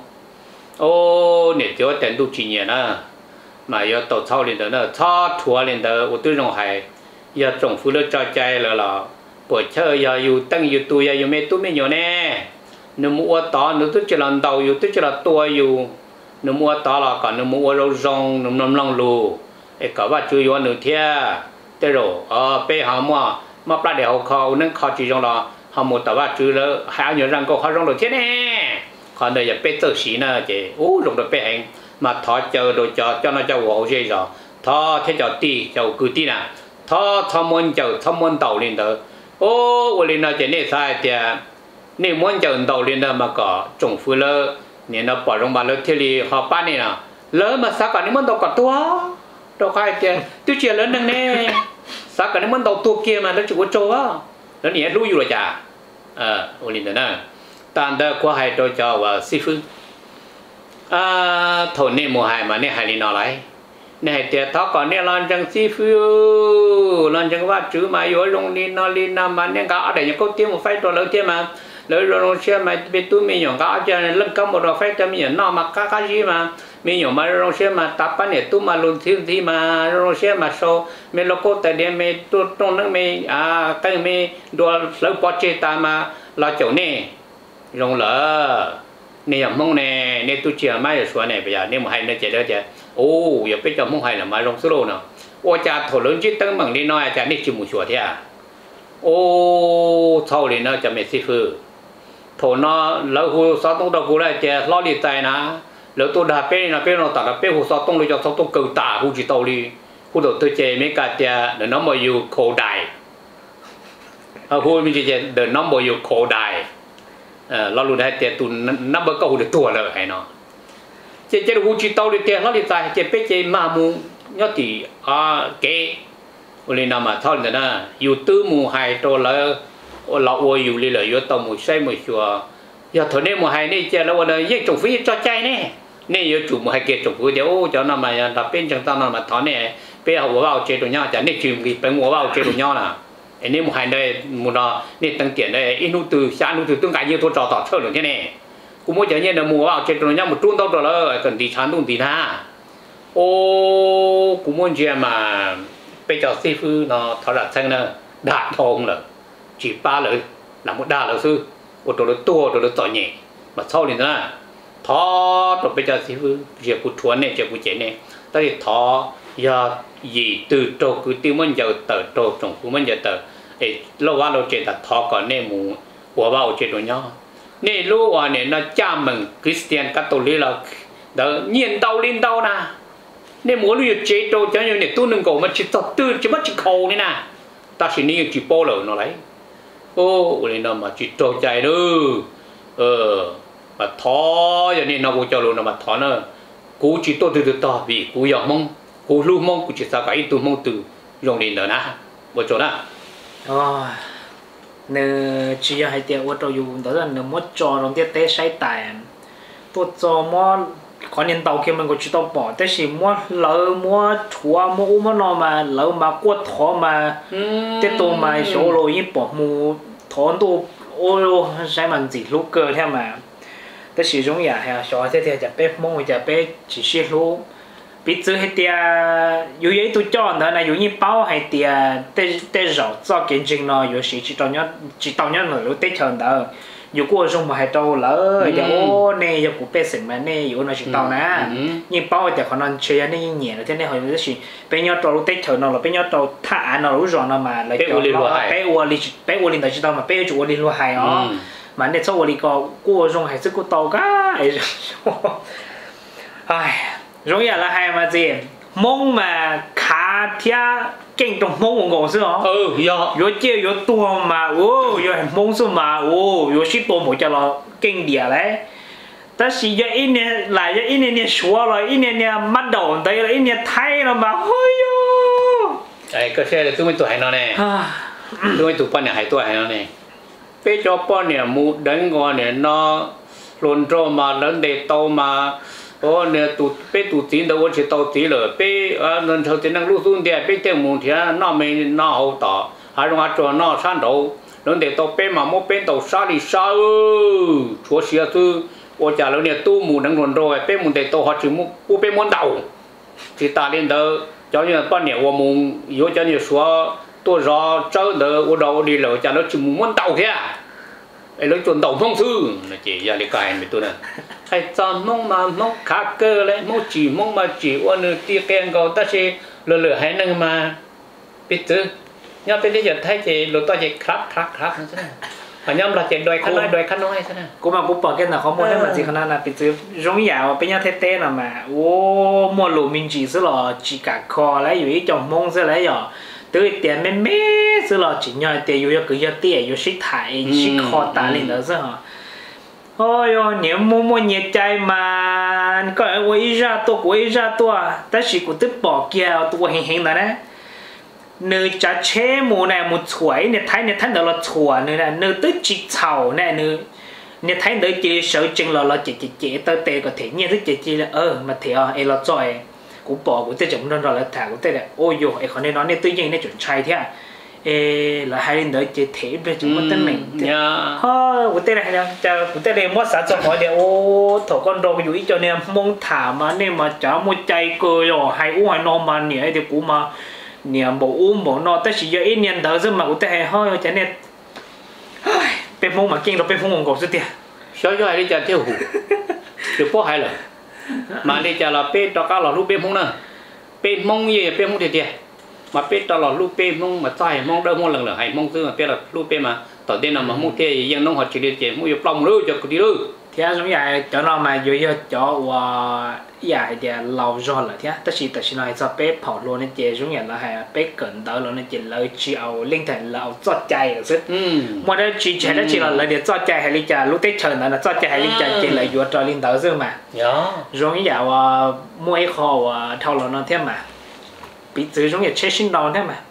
ô này cho tiền tu chỉ nhẹ nè mà giờ tổ thao lên đó nó thao thua lên đó ở tôi trong hải giờ trồng phụ nữ cho chạy là là buổi chơi giờ yêu tăng yêu tuổi giờ yêu mấy tuổi mấy nhiều nè nếu mua to nếu tôi chỉ làm đầu yêu tôi chỉ là tuổi yêu nếu mua to là còn nếu mua rau rong nếu nằm lòng lù cái cả ba chú yêu nữa thia thế rồi ờ bây họ mua mà bắt để họ khâu nên khâu chỉ trong là họ mua tao ba chú là hai nhiều răng có khâu rong được thế nè còn đây giờ bây giờ xí nè chị ú rong được bây hành mà thọ chờ rồi cho cho nó cho hộ dây rồi thọ thế cho ti cho cứ ti nè thọ thọ muốn chờ thọ muốn đầu lên đó ô ô lên nó chỉ nên sai thì nên muốn chờ đầu lên đó mà có trồng phơi lơ nên nó bỏ trong bàn lơ thì li họ bán này nè lỡ mà sao cả những món đầu cả tua đâu khai thì tiêu chí lớn nâng nè sao cả những món đầu tua kia mà nó chỉ có trâu á nó nhẹ lú rồi chả ờ ô lên đó nè tàn đó qua hai đôi cho và sư phụ à thầu này mùa hè mà này hay đi nào lại này thì thọ còn này làm chẳng si phiêu làm chẳng vắt chữ mà yếu lông đi nó đi nằm mà này cả để những câu tiếng một phái to lớn thế mà lớn lớn xe mà bên tôi mình nhỏng cả cho nên lưng cắm một đôi phái cho mình nhỏng nó mà cả cái gì mà mình nhỏng mà lớn xe mà tập cái này tôi mà luôn thiếu thì mà lớn xe mà so mình lo cô tại đây mình tôi trong nước mình à cái mình đua lớn bỏ chơi ta mà là chỗ này rong lỡ nè mong nè nè tôi chia mai rồi xóa nè bây giờ nếu mà hay nó chạy đó chạy ô giờ bây giờ mong hay là mai rong solo nào ô cha thổ lớn chứ tăng bằng đi nói cha đi chịu một xóa thế à ô thâu thì nó cho mẹ sư phụ thổ nó lỡ hồ sao tung đầu cú lại chè lo liệt tài na lỡ tôi đã bé là bé nó tạo là bé hồ sao tung đi cho sao tung cầu tả hồ chỉ tàu đi hồ đầu tôi chè mấy cả chè để nó mà yêu khổ đại à hồ mình chè để nó mà yêu khổ đại à lo luôn hay chè tụi năm bữa cầu được tua rồi hay nó chè chè hồ chỉ tàu đi chè lo liệt tài chè bé chè mà mu nhớ thì à cái lên nào mà thôi nữa nè yêu tư mu hai trâu lỡ lão ôi yêu li lỡ yêu tàu mu say mu chùa giờ thôi nên mu hai này chè làวันนี้trồng phí cho chay nè nè yêu chủ mu hai kia trồng phí đều cho nó mà đặt bên trong tao nó mà thọ nè bây giờ vào chế độ nhau chả nè chìm cái bên vào chế độ nhau nè anh nên mu hai đây mu nó nè tăng tiền đây ít nút từ xa nút từ tương cái như tôi trò tỏ chơi được thế này cũng muốn chả như là mu vào chế độ nhau một trung tao rồi là cần đi chán tung tí tha ô cũng muốn gì mà bây giờ sư phụ nó thọ đặt sang nè đạt thông rồi chỉ ba lời là một đa là sư một đồ tua đồ tỏi nhẹ mà sau này nữa thọ rồi bây giờ sư phụ việc của thuần này việc của chế này tại vì thọ giờ gì từ trâu cứ tiêu mình giờ tờ trâu trồng của mình giờ tờ để lâu qua lâu chế đặt thọ còn nên mù của bao chế đồ nhau nên lúc qua này nó cha mừng Christian Catholic là đó nhiên đau lên đau nè nên muốn lưu chế đồ cho nên để tu nâng cầu mà chỉ tập tư chỉ mất chỉ khâu này nè ta chỉ nên chỉ bao lời nó lấy ô nên nó mà chỉ trâu chạy đó ờ mà thọ cho nên nó cũng cho luôn nó mà thọ nó cú chỉ tôi từ từ to vì cú giàu mong cú lu mong cú chỉ sao cái tu mong từ dùng đến đó nè một chỗ nè ờ nè chỉ là hai tiệm ô tô dùng đó là nè mất cho đồng tiết tế sai tài tôi cho mất có nên tàu kia mình có chỉ tàu bỏแต่是mất lỡ mất thua mất u mất nó mà lỡ mà quất thọ mà cáiตัวmà số rồi như bỏ mù thọ tu ôi sai mình chỉ lúc cơ theo màแต่是种呀呀小这这就被摸就被只是路bị chữ hết tia有嘢都cho nữa này有như bao hay tia để để rồi cho kiến trình nó有时chỉ tao nhớ chỉ tao nhớ là lúc tết chọn đó有过种嘛还到了有哦呢有股被什么呢有那是到呢như bao thì còn non chơi này nhẹ rồi thế này hồi nó chỉ bây giờ tao lúc tết chọn nó là bây giờ tao thả nó lúc rồi nó mà lại cho nó bé uo li bé uo li đó chỉ tao mà bé chủ uo li luôn hay ó mà để cho uo li có过种还是过到cả ai giống như là hai mà gì mông mà khá thia kinh trong mông của ngô sư hả? Ừ, do yo chơi yo tua mà, ô, yo mông sư mà, ô, yo ship tua một cho nó kinh địa đấy. Ta chỉ yo in này lại yo in này này xóa rồi, in này này bắt đầu tới là in này thay rồi mà, ôi yo. Đấy, cái xe là tôi mới tuổi hay nó nè, tôi mới tuổi bao nhiêu hay tuổi hay nó nè. Bây giờ bao nhiêu mu đánh qua nè nó luồn trâu mà lớn để tàu mà ô nè tụt bé tụt tiền đâu chỉ tàu tiền rồi bé à nên thầu tiền năng lưu xuống đi bé tiền muốn thì nó mình nó hậu tỏ hay là cho nó san đầu nên để tàu bé mà mua bé tàu sa đi sa chúa xia tư ô chả lâu nè tu mù năng luồn rồi bé muốn để tàu họ chỉ mua mua bé muốn đầu thì ta lên đó cho như bao nhiêu ô mù yếu cho như số tôi rõ chơi đó ô đầu đi lỡ chả nó chỉ muốn đầu thế àไอ้เรื่องจนต่อมงซื้อนะจีอย่าได้กลายเป็นตัวนั้นไอ้จอนมงมามงขาเกอเลยมงจีมงมาจีวันนึงตีแกงก็ตั้งใจเหลือๆให้นึงมาปิดตื้อย่าเป็นที่จะให้จีหลุดตัวจีครับครับครับนั่นใช่ไหมพยายามเราจะโดยขั้นน้อยโดยขั้นน้อยใช่ไหมกูมากูบอกแกน่ะเขาโมได้มาจีขนาดน่ะปิดตื้容易啊เป็นยังเท่ๆน่ะมาโอ้โมหลูมินจีซะหรอจีกะคอแล้วอยู่ที่จอมมงซะแล้วหรอtừ tiền mấy mấy xưa là chỉ nhờ tiền yêu cứ yêu tiền yêu xích thải xích khó tả lên đó sao hả ôi ôi nếu mua mua nhiệt trái mà có ai quay ra tôi quay ra tôi ta chỉ có tức bỏ kia tôi hình hình đó đấy nơi chả chế mù này một chuỗi này thấy này thấy đó là chùa này là nơi tức chỉ chầu này nơi này thấy đấy chỉ sợ chừng là là chỉ chỉ chỉ tới tiền có thể nhiên tức chỉ chỉ là ơ mà thì à em là trời cũng bỏ cũng tới chậm nên rồi là thả cũng tới là ôi yo ấy còn nên nói nên tự nhiên nên chuẩn trai thế à ê là hai bên đấy chỉ thế về chúng mất tên mình ha cũng tới là hay là cũng tới là mất sản xuất mọi điều ô thổ con đồอยู่cho nên mong thả mà nên mà chả một trái cười rồi hay uống hay no mà nhỉ thì cũng mà nhỉ bộ uống bộ no tới chỉ giờ ít年đầu rồi mà cũng tới hay hơi cho nên bên mong mà kinh rồi bên mong ngon gọt tiền sao cho ai đi chả tiêu hủ chịu bỏ hay rồi mà đi chả là pe cho cá lò lúc pe mông nè pe mông gì pe mông thiệt thiệt mà pe cho lò lúc pe mông mà trai mông đâu mông lần lần hay mông xưa mà pe là lúc pe mà tao đến nào mà mua thế dân nông họ chỉ được tiền mua được lòng rồi cho cái đi rồi thế giống vậy cho nó mà vừa vừa cho và dạ thì lâu rồi là thế tất nhiên tất nhiên là cho bé跑luôn nên chế giống như là hay bé cần đỡ luôn nên chế lời chỉ ao linh thành là ao cho chạy rồi chứ mà đó chỉ chỉ đó chỉ là lời để cho chạy hay linh chạy lúc tết trời là cho chạy hay linh chạy chế lời vừa cho linh đỡ chứ mà giống như vậy và mua cái kho và thâu luôn nó thế mà bị từ giống như chế sinh đầu thế mà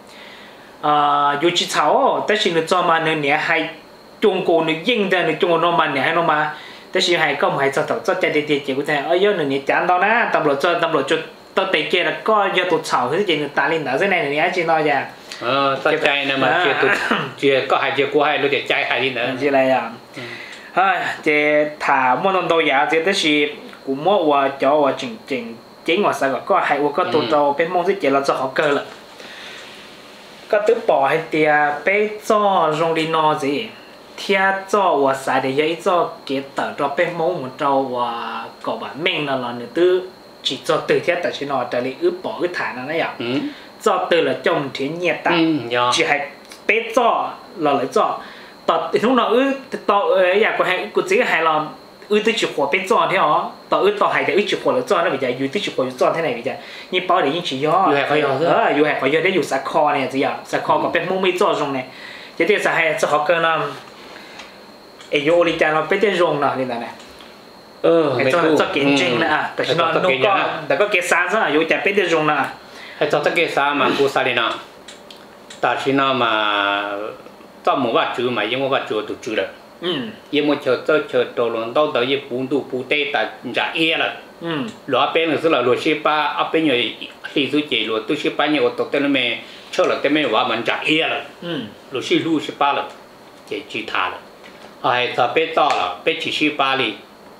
à dù chỉ cháu tất nhiên là cho mà nên nhẹ hay Trung Quốc nó yên ra nó Trung Quốc nó mà nhẹ hay nó mà tất nhiên hay có một cho thầu cho chạy đi chỉ có thể ở dưới này chán đó nè tập lộ cho tập lộ cho tao tới kia là có do tụt sầu cái gì ta lên đó cái này này chỉ nói ra ờ tao chạy này mà chưa tụt chưa có hai chưa qua hai lúc để chạy hai đi nữa chỉ này à ha chỉ thả mua đồng đồ giả chỉ tất nhiên cũng mua và cho và chỉnh chỉnh chính và sao có hai có tụt đầu bên mong chỉ là cho họ cơ là có tứ bỏ hay tiệt bé cho dùng đi nó gì theo cho và sai để giấy cho cái tờ cho bên mẫu một trâu và có bản mình là là từ chỉ cho từ theo tại chỉ nói tại vì ướp bỏ ướp thả nó đấy ạ cho từ là trong thiên nhiệt ta chỉ hay bé cho là lấy cho tờ thì lúc nào ướp tờ ấy呀của hay của chỉ hay là ướp từ chỉ火bé cho thế hả tờ ướp tờ hay để ướp chỉ火là cho nó bây giờ ướp từ chỉ火cho thế này bây giờ như bao để những chỉ do ướp hay có do ờ ướp hay có do để ướp sạc kho này gì ạ sạc kho có bên mẫu mấy cho trong này chỉ tiếc là hay cho họ cơ nam ấy vô đi cha nó biết tên rồng nào đi là này ờ hay cho cho kiến trình nè à tại nó nó có tại có cái sáng rồi vô cha biết tên rồng nè hay cho cái sáng mà cô sao đi nào ta chỉ nào mà cho một vài chữ mà những vài chữ tụt chữ được những một chữ cho chữ đồ luôn đâu tới những bốn tụ bốn tê ta trả e là lo bên là là lo xí ba ở bên người xí số chỉ lo tôi xí ba nhiều tụ tên mẹ cho là tên mẹว่ามัน trả e là lo xí lu xí ba là chỉ chỉ thà là hay cho bé to là bé chỉ xí ba đi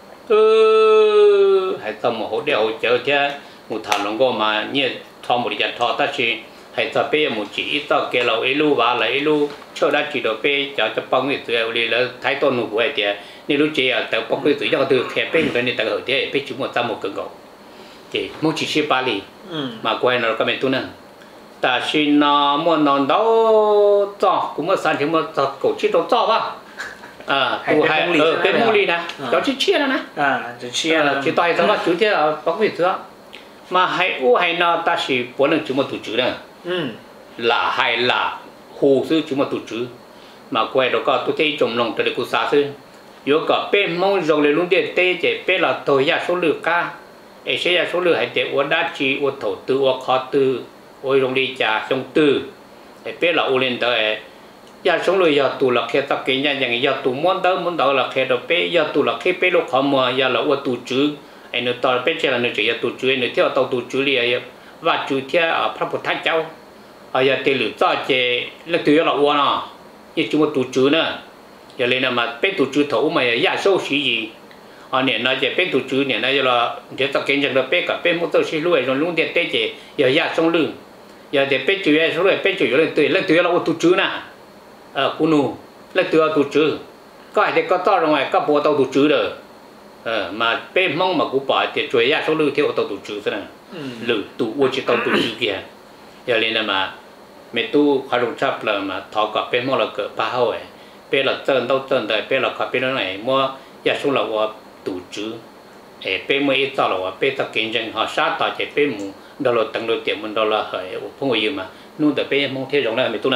ừ hay cho một hỗ trợ chờ chứ một thằng lòng go mà như thọ một cái thọ ta chỉ hay cho bé một chỉ to cái là ấy lu và là ấy lu cho đã chỉ được bé cho cho bông cái từ đi là thái tôn nụ của ấy thì nếu lu chỉ ở từ bông cái từ cho từ kẹp bé cái này từ hồi thế bé chúng một trăm một cân cầu thì một chỉ xí ba đi mà quay nó có mấy tuần nữa ta xin nó muốn nó đâu cho cũng một sản thì một cổ chỉ đâu cho vào à tu hai ở bên mua đi nè đó chỉ chia nè à chỉ chia chỉ tay xong mà chủ thế ở bắc việt nữa mà hai u hai nó ta chỉ bốn lần chúng một tổ chức nè là hai là hồ sư chúng một tổ chức mà quay đó có tôi thấy trồng lòng từ cái xã sư yếu có bên mong rồng lên luôn điện tê chỉ bên là tôi ra số lượng ca ấy sẽ ra số lượng hay để uốn đá chỉ uốn thổ tư uốn khó tư ôi rồng đi trà sông tư ấy bên là u lên tới giờ sống rồi giờ tụ là khi tập cái nhàอย่างgiờ tụ muốn tới muốn tới là khi đó bé giờ tụ là khi bé lúc họ mua giờ là ở tụ chữ anh nói tao bé chỉ là nói chỉ giờ tụ chữ anh nói theo tao tụ chữ liền và chữ theo ở Phật Thánh Châu ở giờ tiền lửa cho chế là từ giờ là uốn à như chúng tụ chữ nữa giờ lên mà bé tụ chữ thấu mà giờ số gì gì ở nè nói chế bé tụ chữ nè nói là giờ tập cái nhà đó bé cả bé muốn tới xí lui rồi luôn tiền tê chế giờ giờ sống lưng giờ để bé chữ số rồi bé chữ lên từ lên từ giờ là ở tụ chữ nè ờ cô nô lấy từ tụ chữ có ai thì có to ra ngoài có bộ tàu tụ chữ rồi ờ mà bên mong mà cũng bỏ thì chuối ra số lư theo tàu tụ chữ thế này lử tụ uo chỉ tàu tụ chữ kia giờ lên là mà mẹ tu khai đồng chấp là mà thọ cả bên mong là cỡ ba hồi bên là chân đâu chân đời bên là cả bên này mua giờ số là uo tụ chữ ê bên mới ít tao là uo bên ta kinh doanh họ sát tao chỉ bên mu đó là tăng độ tiền mình đó là hơi không có gì mà luôn tại bên mong theo giống này mẹ tu này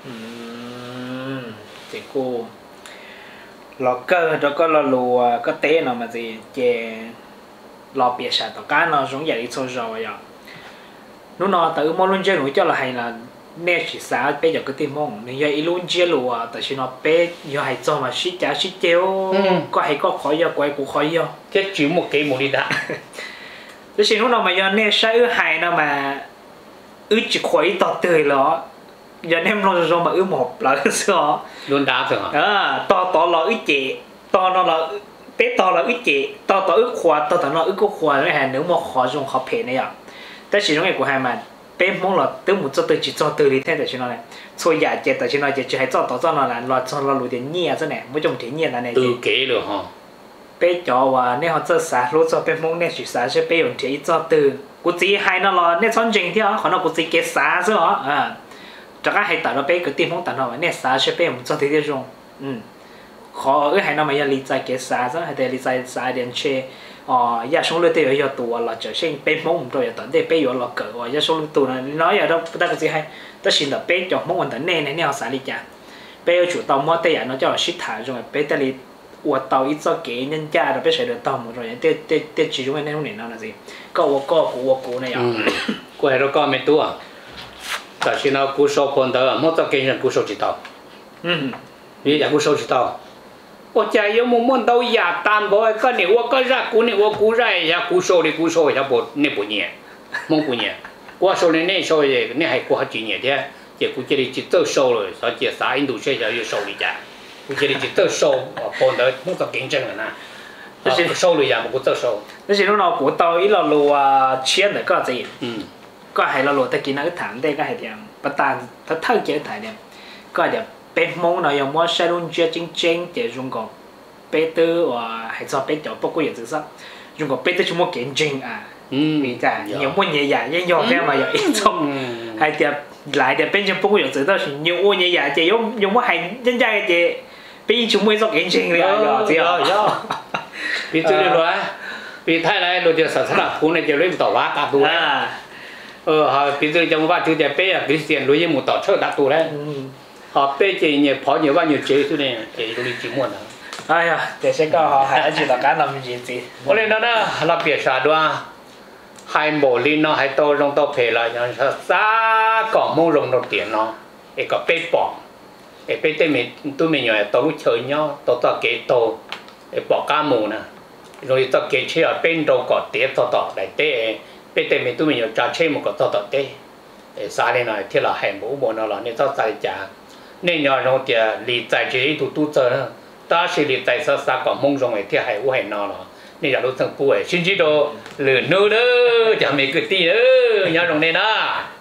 thì cô lò cơ đó có lò lùa có té nào mà gì chè lò bịa sạch tao cá nó giống vậy thôi rồi à nó nó tự mua luôn chơi nổi cho là hay là nè chỉ xả bây giờ cái tim mong nên vậy luôn chơi lùa tại vì nó bé giờ hay cho mà xí chả xí chéo có hay có khỏi giờ quay cũng khỏi giờ chết chỉ một cái một đi đã thế thì nó nào mà giờ nè sai ư hay nào mà ư chỉ khỏi tọt tươi lọ giờ em lo rồi mà ư một là cái sao luôn đá rồi hả à to to là ư chị to nó là bé to là ư chị to to ư khoa to to nó ư có khoa nó hàng nếu mà khó dùng khó phê này àแต่สิ่งที่กูให้มันเป็นมองเราตัวมุดจะตัวจิตจะตัวลิเทนแต่สิ่งนั้นเลยช่วยอยากเจแต่สิ่งนั้นจะจะให้จ่อต่อจ่อนั่นแหละเราจ่อเรารู้เดี๋ยวเนี่ยซะเนี่ยไม่จงเดี๋ยวเนี่ยนั่นเองตัวเก๋เลยฮะเป็นจ่อว่าเนี่ยเขาจะสารู้จ่อเป็นมองเนี่ยสื่อสารใช่เป็นอย่างที่จ่อตัวกูจีให้นั่นเราเนี่ยช้อนจริงที่เขาเขาเรากูจีเกษาใช่ไหมอ่าจะก็ให้ตัดเราเป็นก็ตีมองตัดเราเนี่ยสาใช่เป็นมุดจะที่ที่ตรง ừ khó ở hai năm mà lý giải cái啥đó hay để lý giải啥点去ờ giờ sống lưỡi tiêu giờ tụ là trở thành bên mông rồi tận để bây giờ là cỡ và giờ sống lưỡi tụ này nói giờ đâu ta có gì hay ta xin là bên cho mông vấn đề này này nào啥lý giải bây giờ chủ tàu mua tay nó cho là ship thải rồi bây giờ lý我到一做给人家的，别谁的到么着，这这这其中的那种人那是，搞我搞股我股那样。 嗯，我还都搞没多啊，但是呢，股手看到，莫做给人股手知道。 嗯， 你也股手知道。我家有么么到亚担保，个你我个啥股你我股啥呀，股手的股手也不你不念，么不念，我手的那手也你还股好几年的，也估计你就走手了，所以啥印度学校有手的家。我觉得就走手，碰到工作竞争了呢。但是手里也冇走手。 但是lúc nào cũng tao ít là lúa chiên được có gì. Ừ. Có hay là lúa ta kỹ năng thẳng đây có hay điểm, bắt tàn ta thâu chế thải điểm. Có điểm bên mông nó dùng mua xe luôn chia chính chính để dùng có bên tư và hay cho bên chỗ bao nhiêu tự sắc. Dùng có bên tư chúng mua kiện chính à. Vì cả nhiều mua nhẹ nhàng nhưng nhiều cái mà nhiều ít trong hay điểm lại điểm bên trong bao nhiêu tự đó nhiều mua nhẹ nhàng chỉ dùng dùng mua hay nhân ra cái bây chúng mới dọc kiến trình rồi chứ à vì tôi đi rồi vì thay này rồi giờ sản xuất cũng này giờ lấy một tàu vác cả tù đấy ờ họ vì tôi trong vác chú giờ bây giờ cái tiền lấy một tàu chở cả tù đấy họ bây giờ nhiều phó nhiều bao nhiêu chế thôi này để tôi đi chỉ muốn đó ai à để xem coi họ hay chỉ là cái làm gì gì có nên đó đó là biệt sao đó hai bộ linh nó hai tàu trong tàu phê là những xa cỏ mông rồng đầu tiền nó để có bê bỏ để bây giờ mình tôi mình nhớ tàu lúc chơi nhau tàu tàu kế tàu để bỏ cá mù nè rồi tàu kế chơi ở bên đầu có tiếp tàu tàu để để bây giờ mình tôi mình nhớ trả chơi một cái tàu tàu để để xa lên này thì là hành bộ bộ nó là nên tàu sai trả nên nhớ rồi thì lý giải chế tụ tụ chơi nữa ta sẽ lý giải sao sao có mong rằng thì hay u hành nó là nên là lúc thằng phụ ấy xin chỉ đồ lừa nô đó chẳng mấy cái tí nữa nhớ rồi nên đó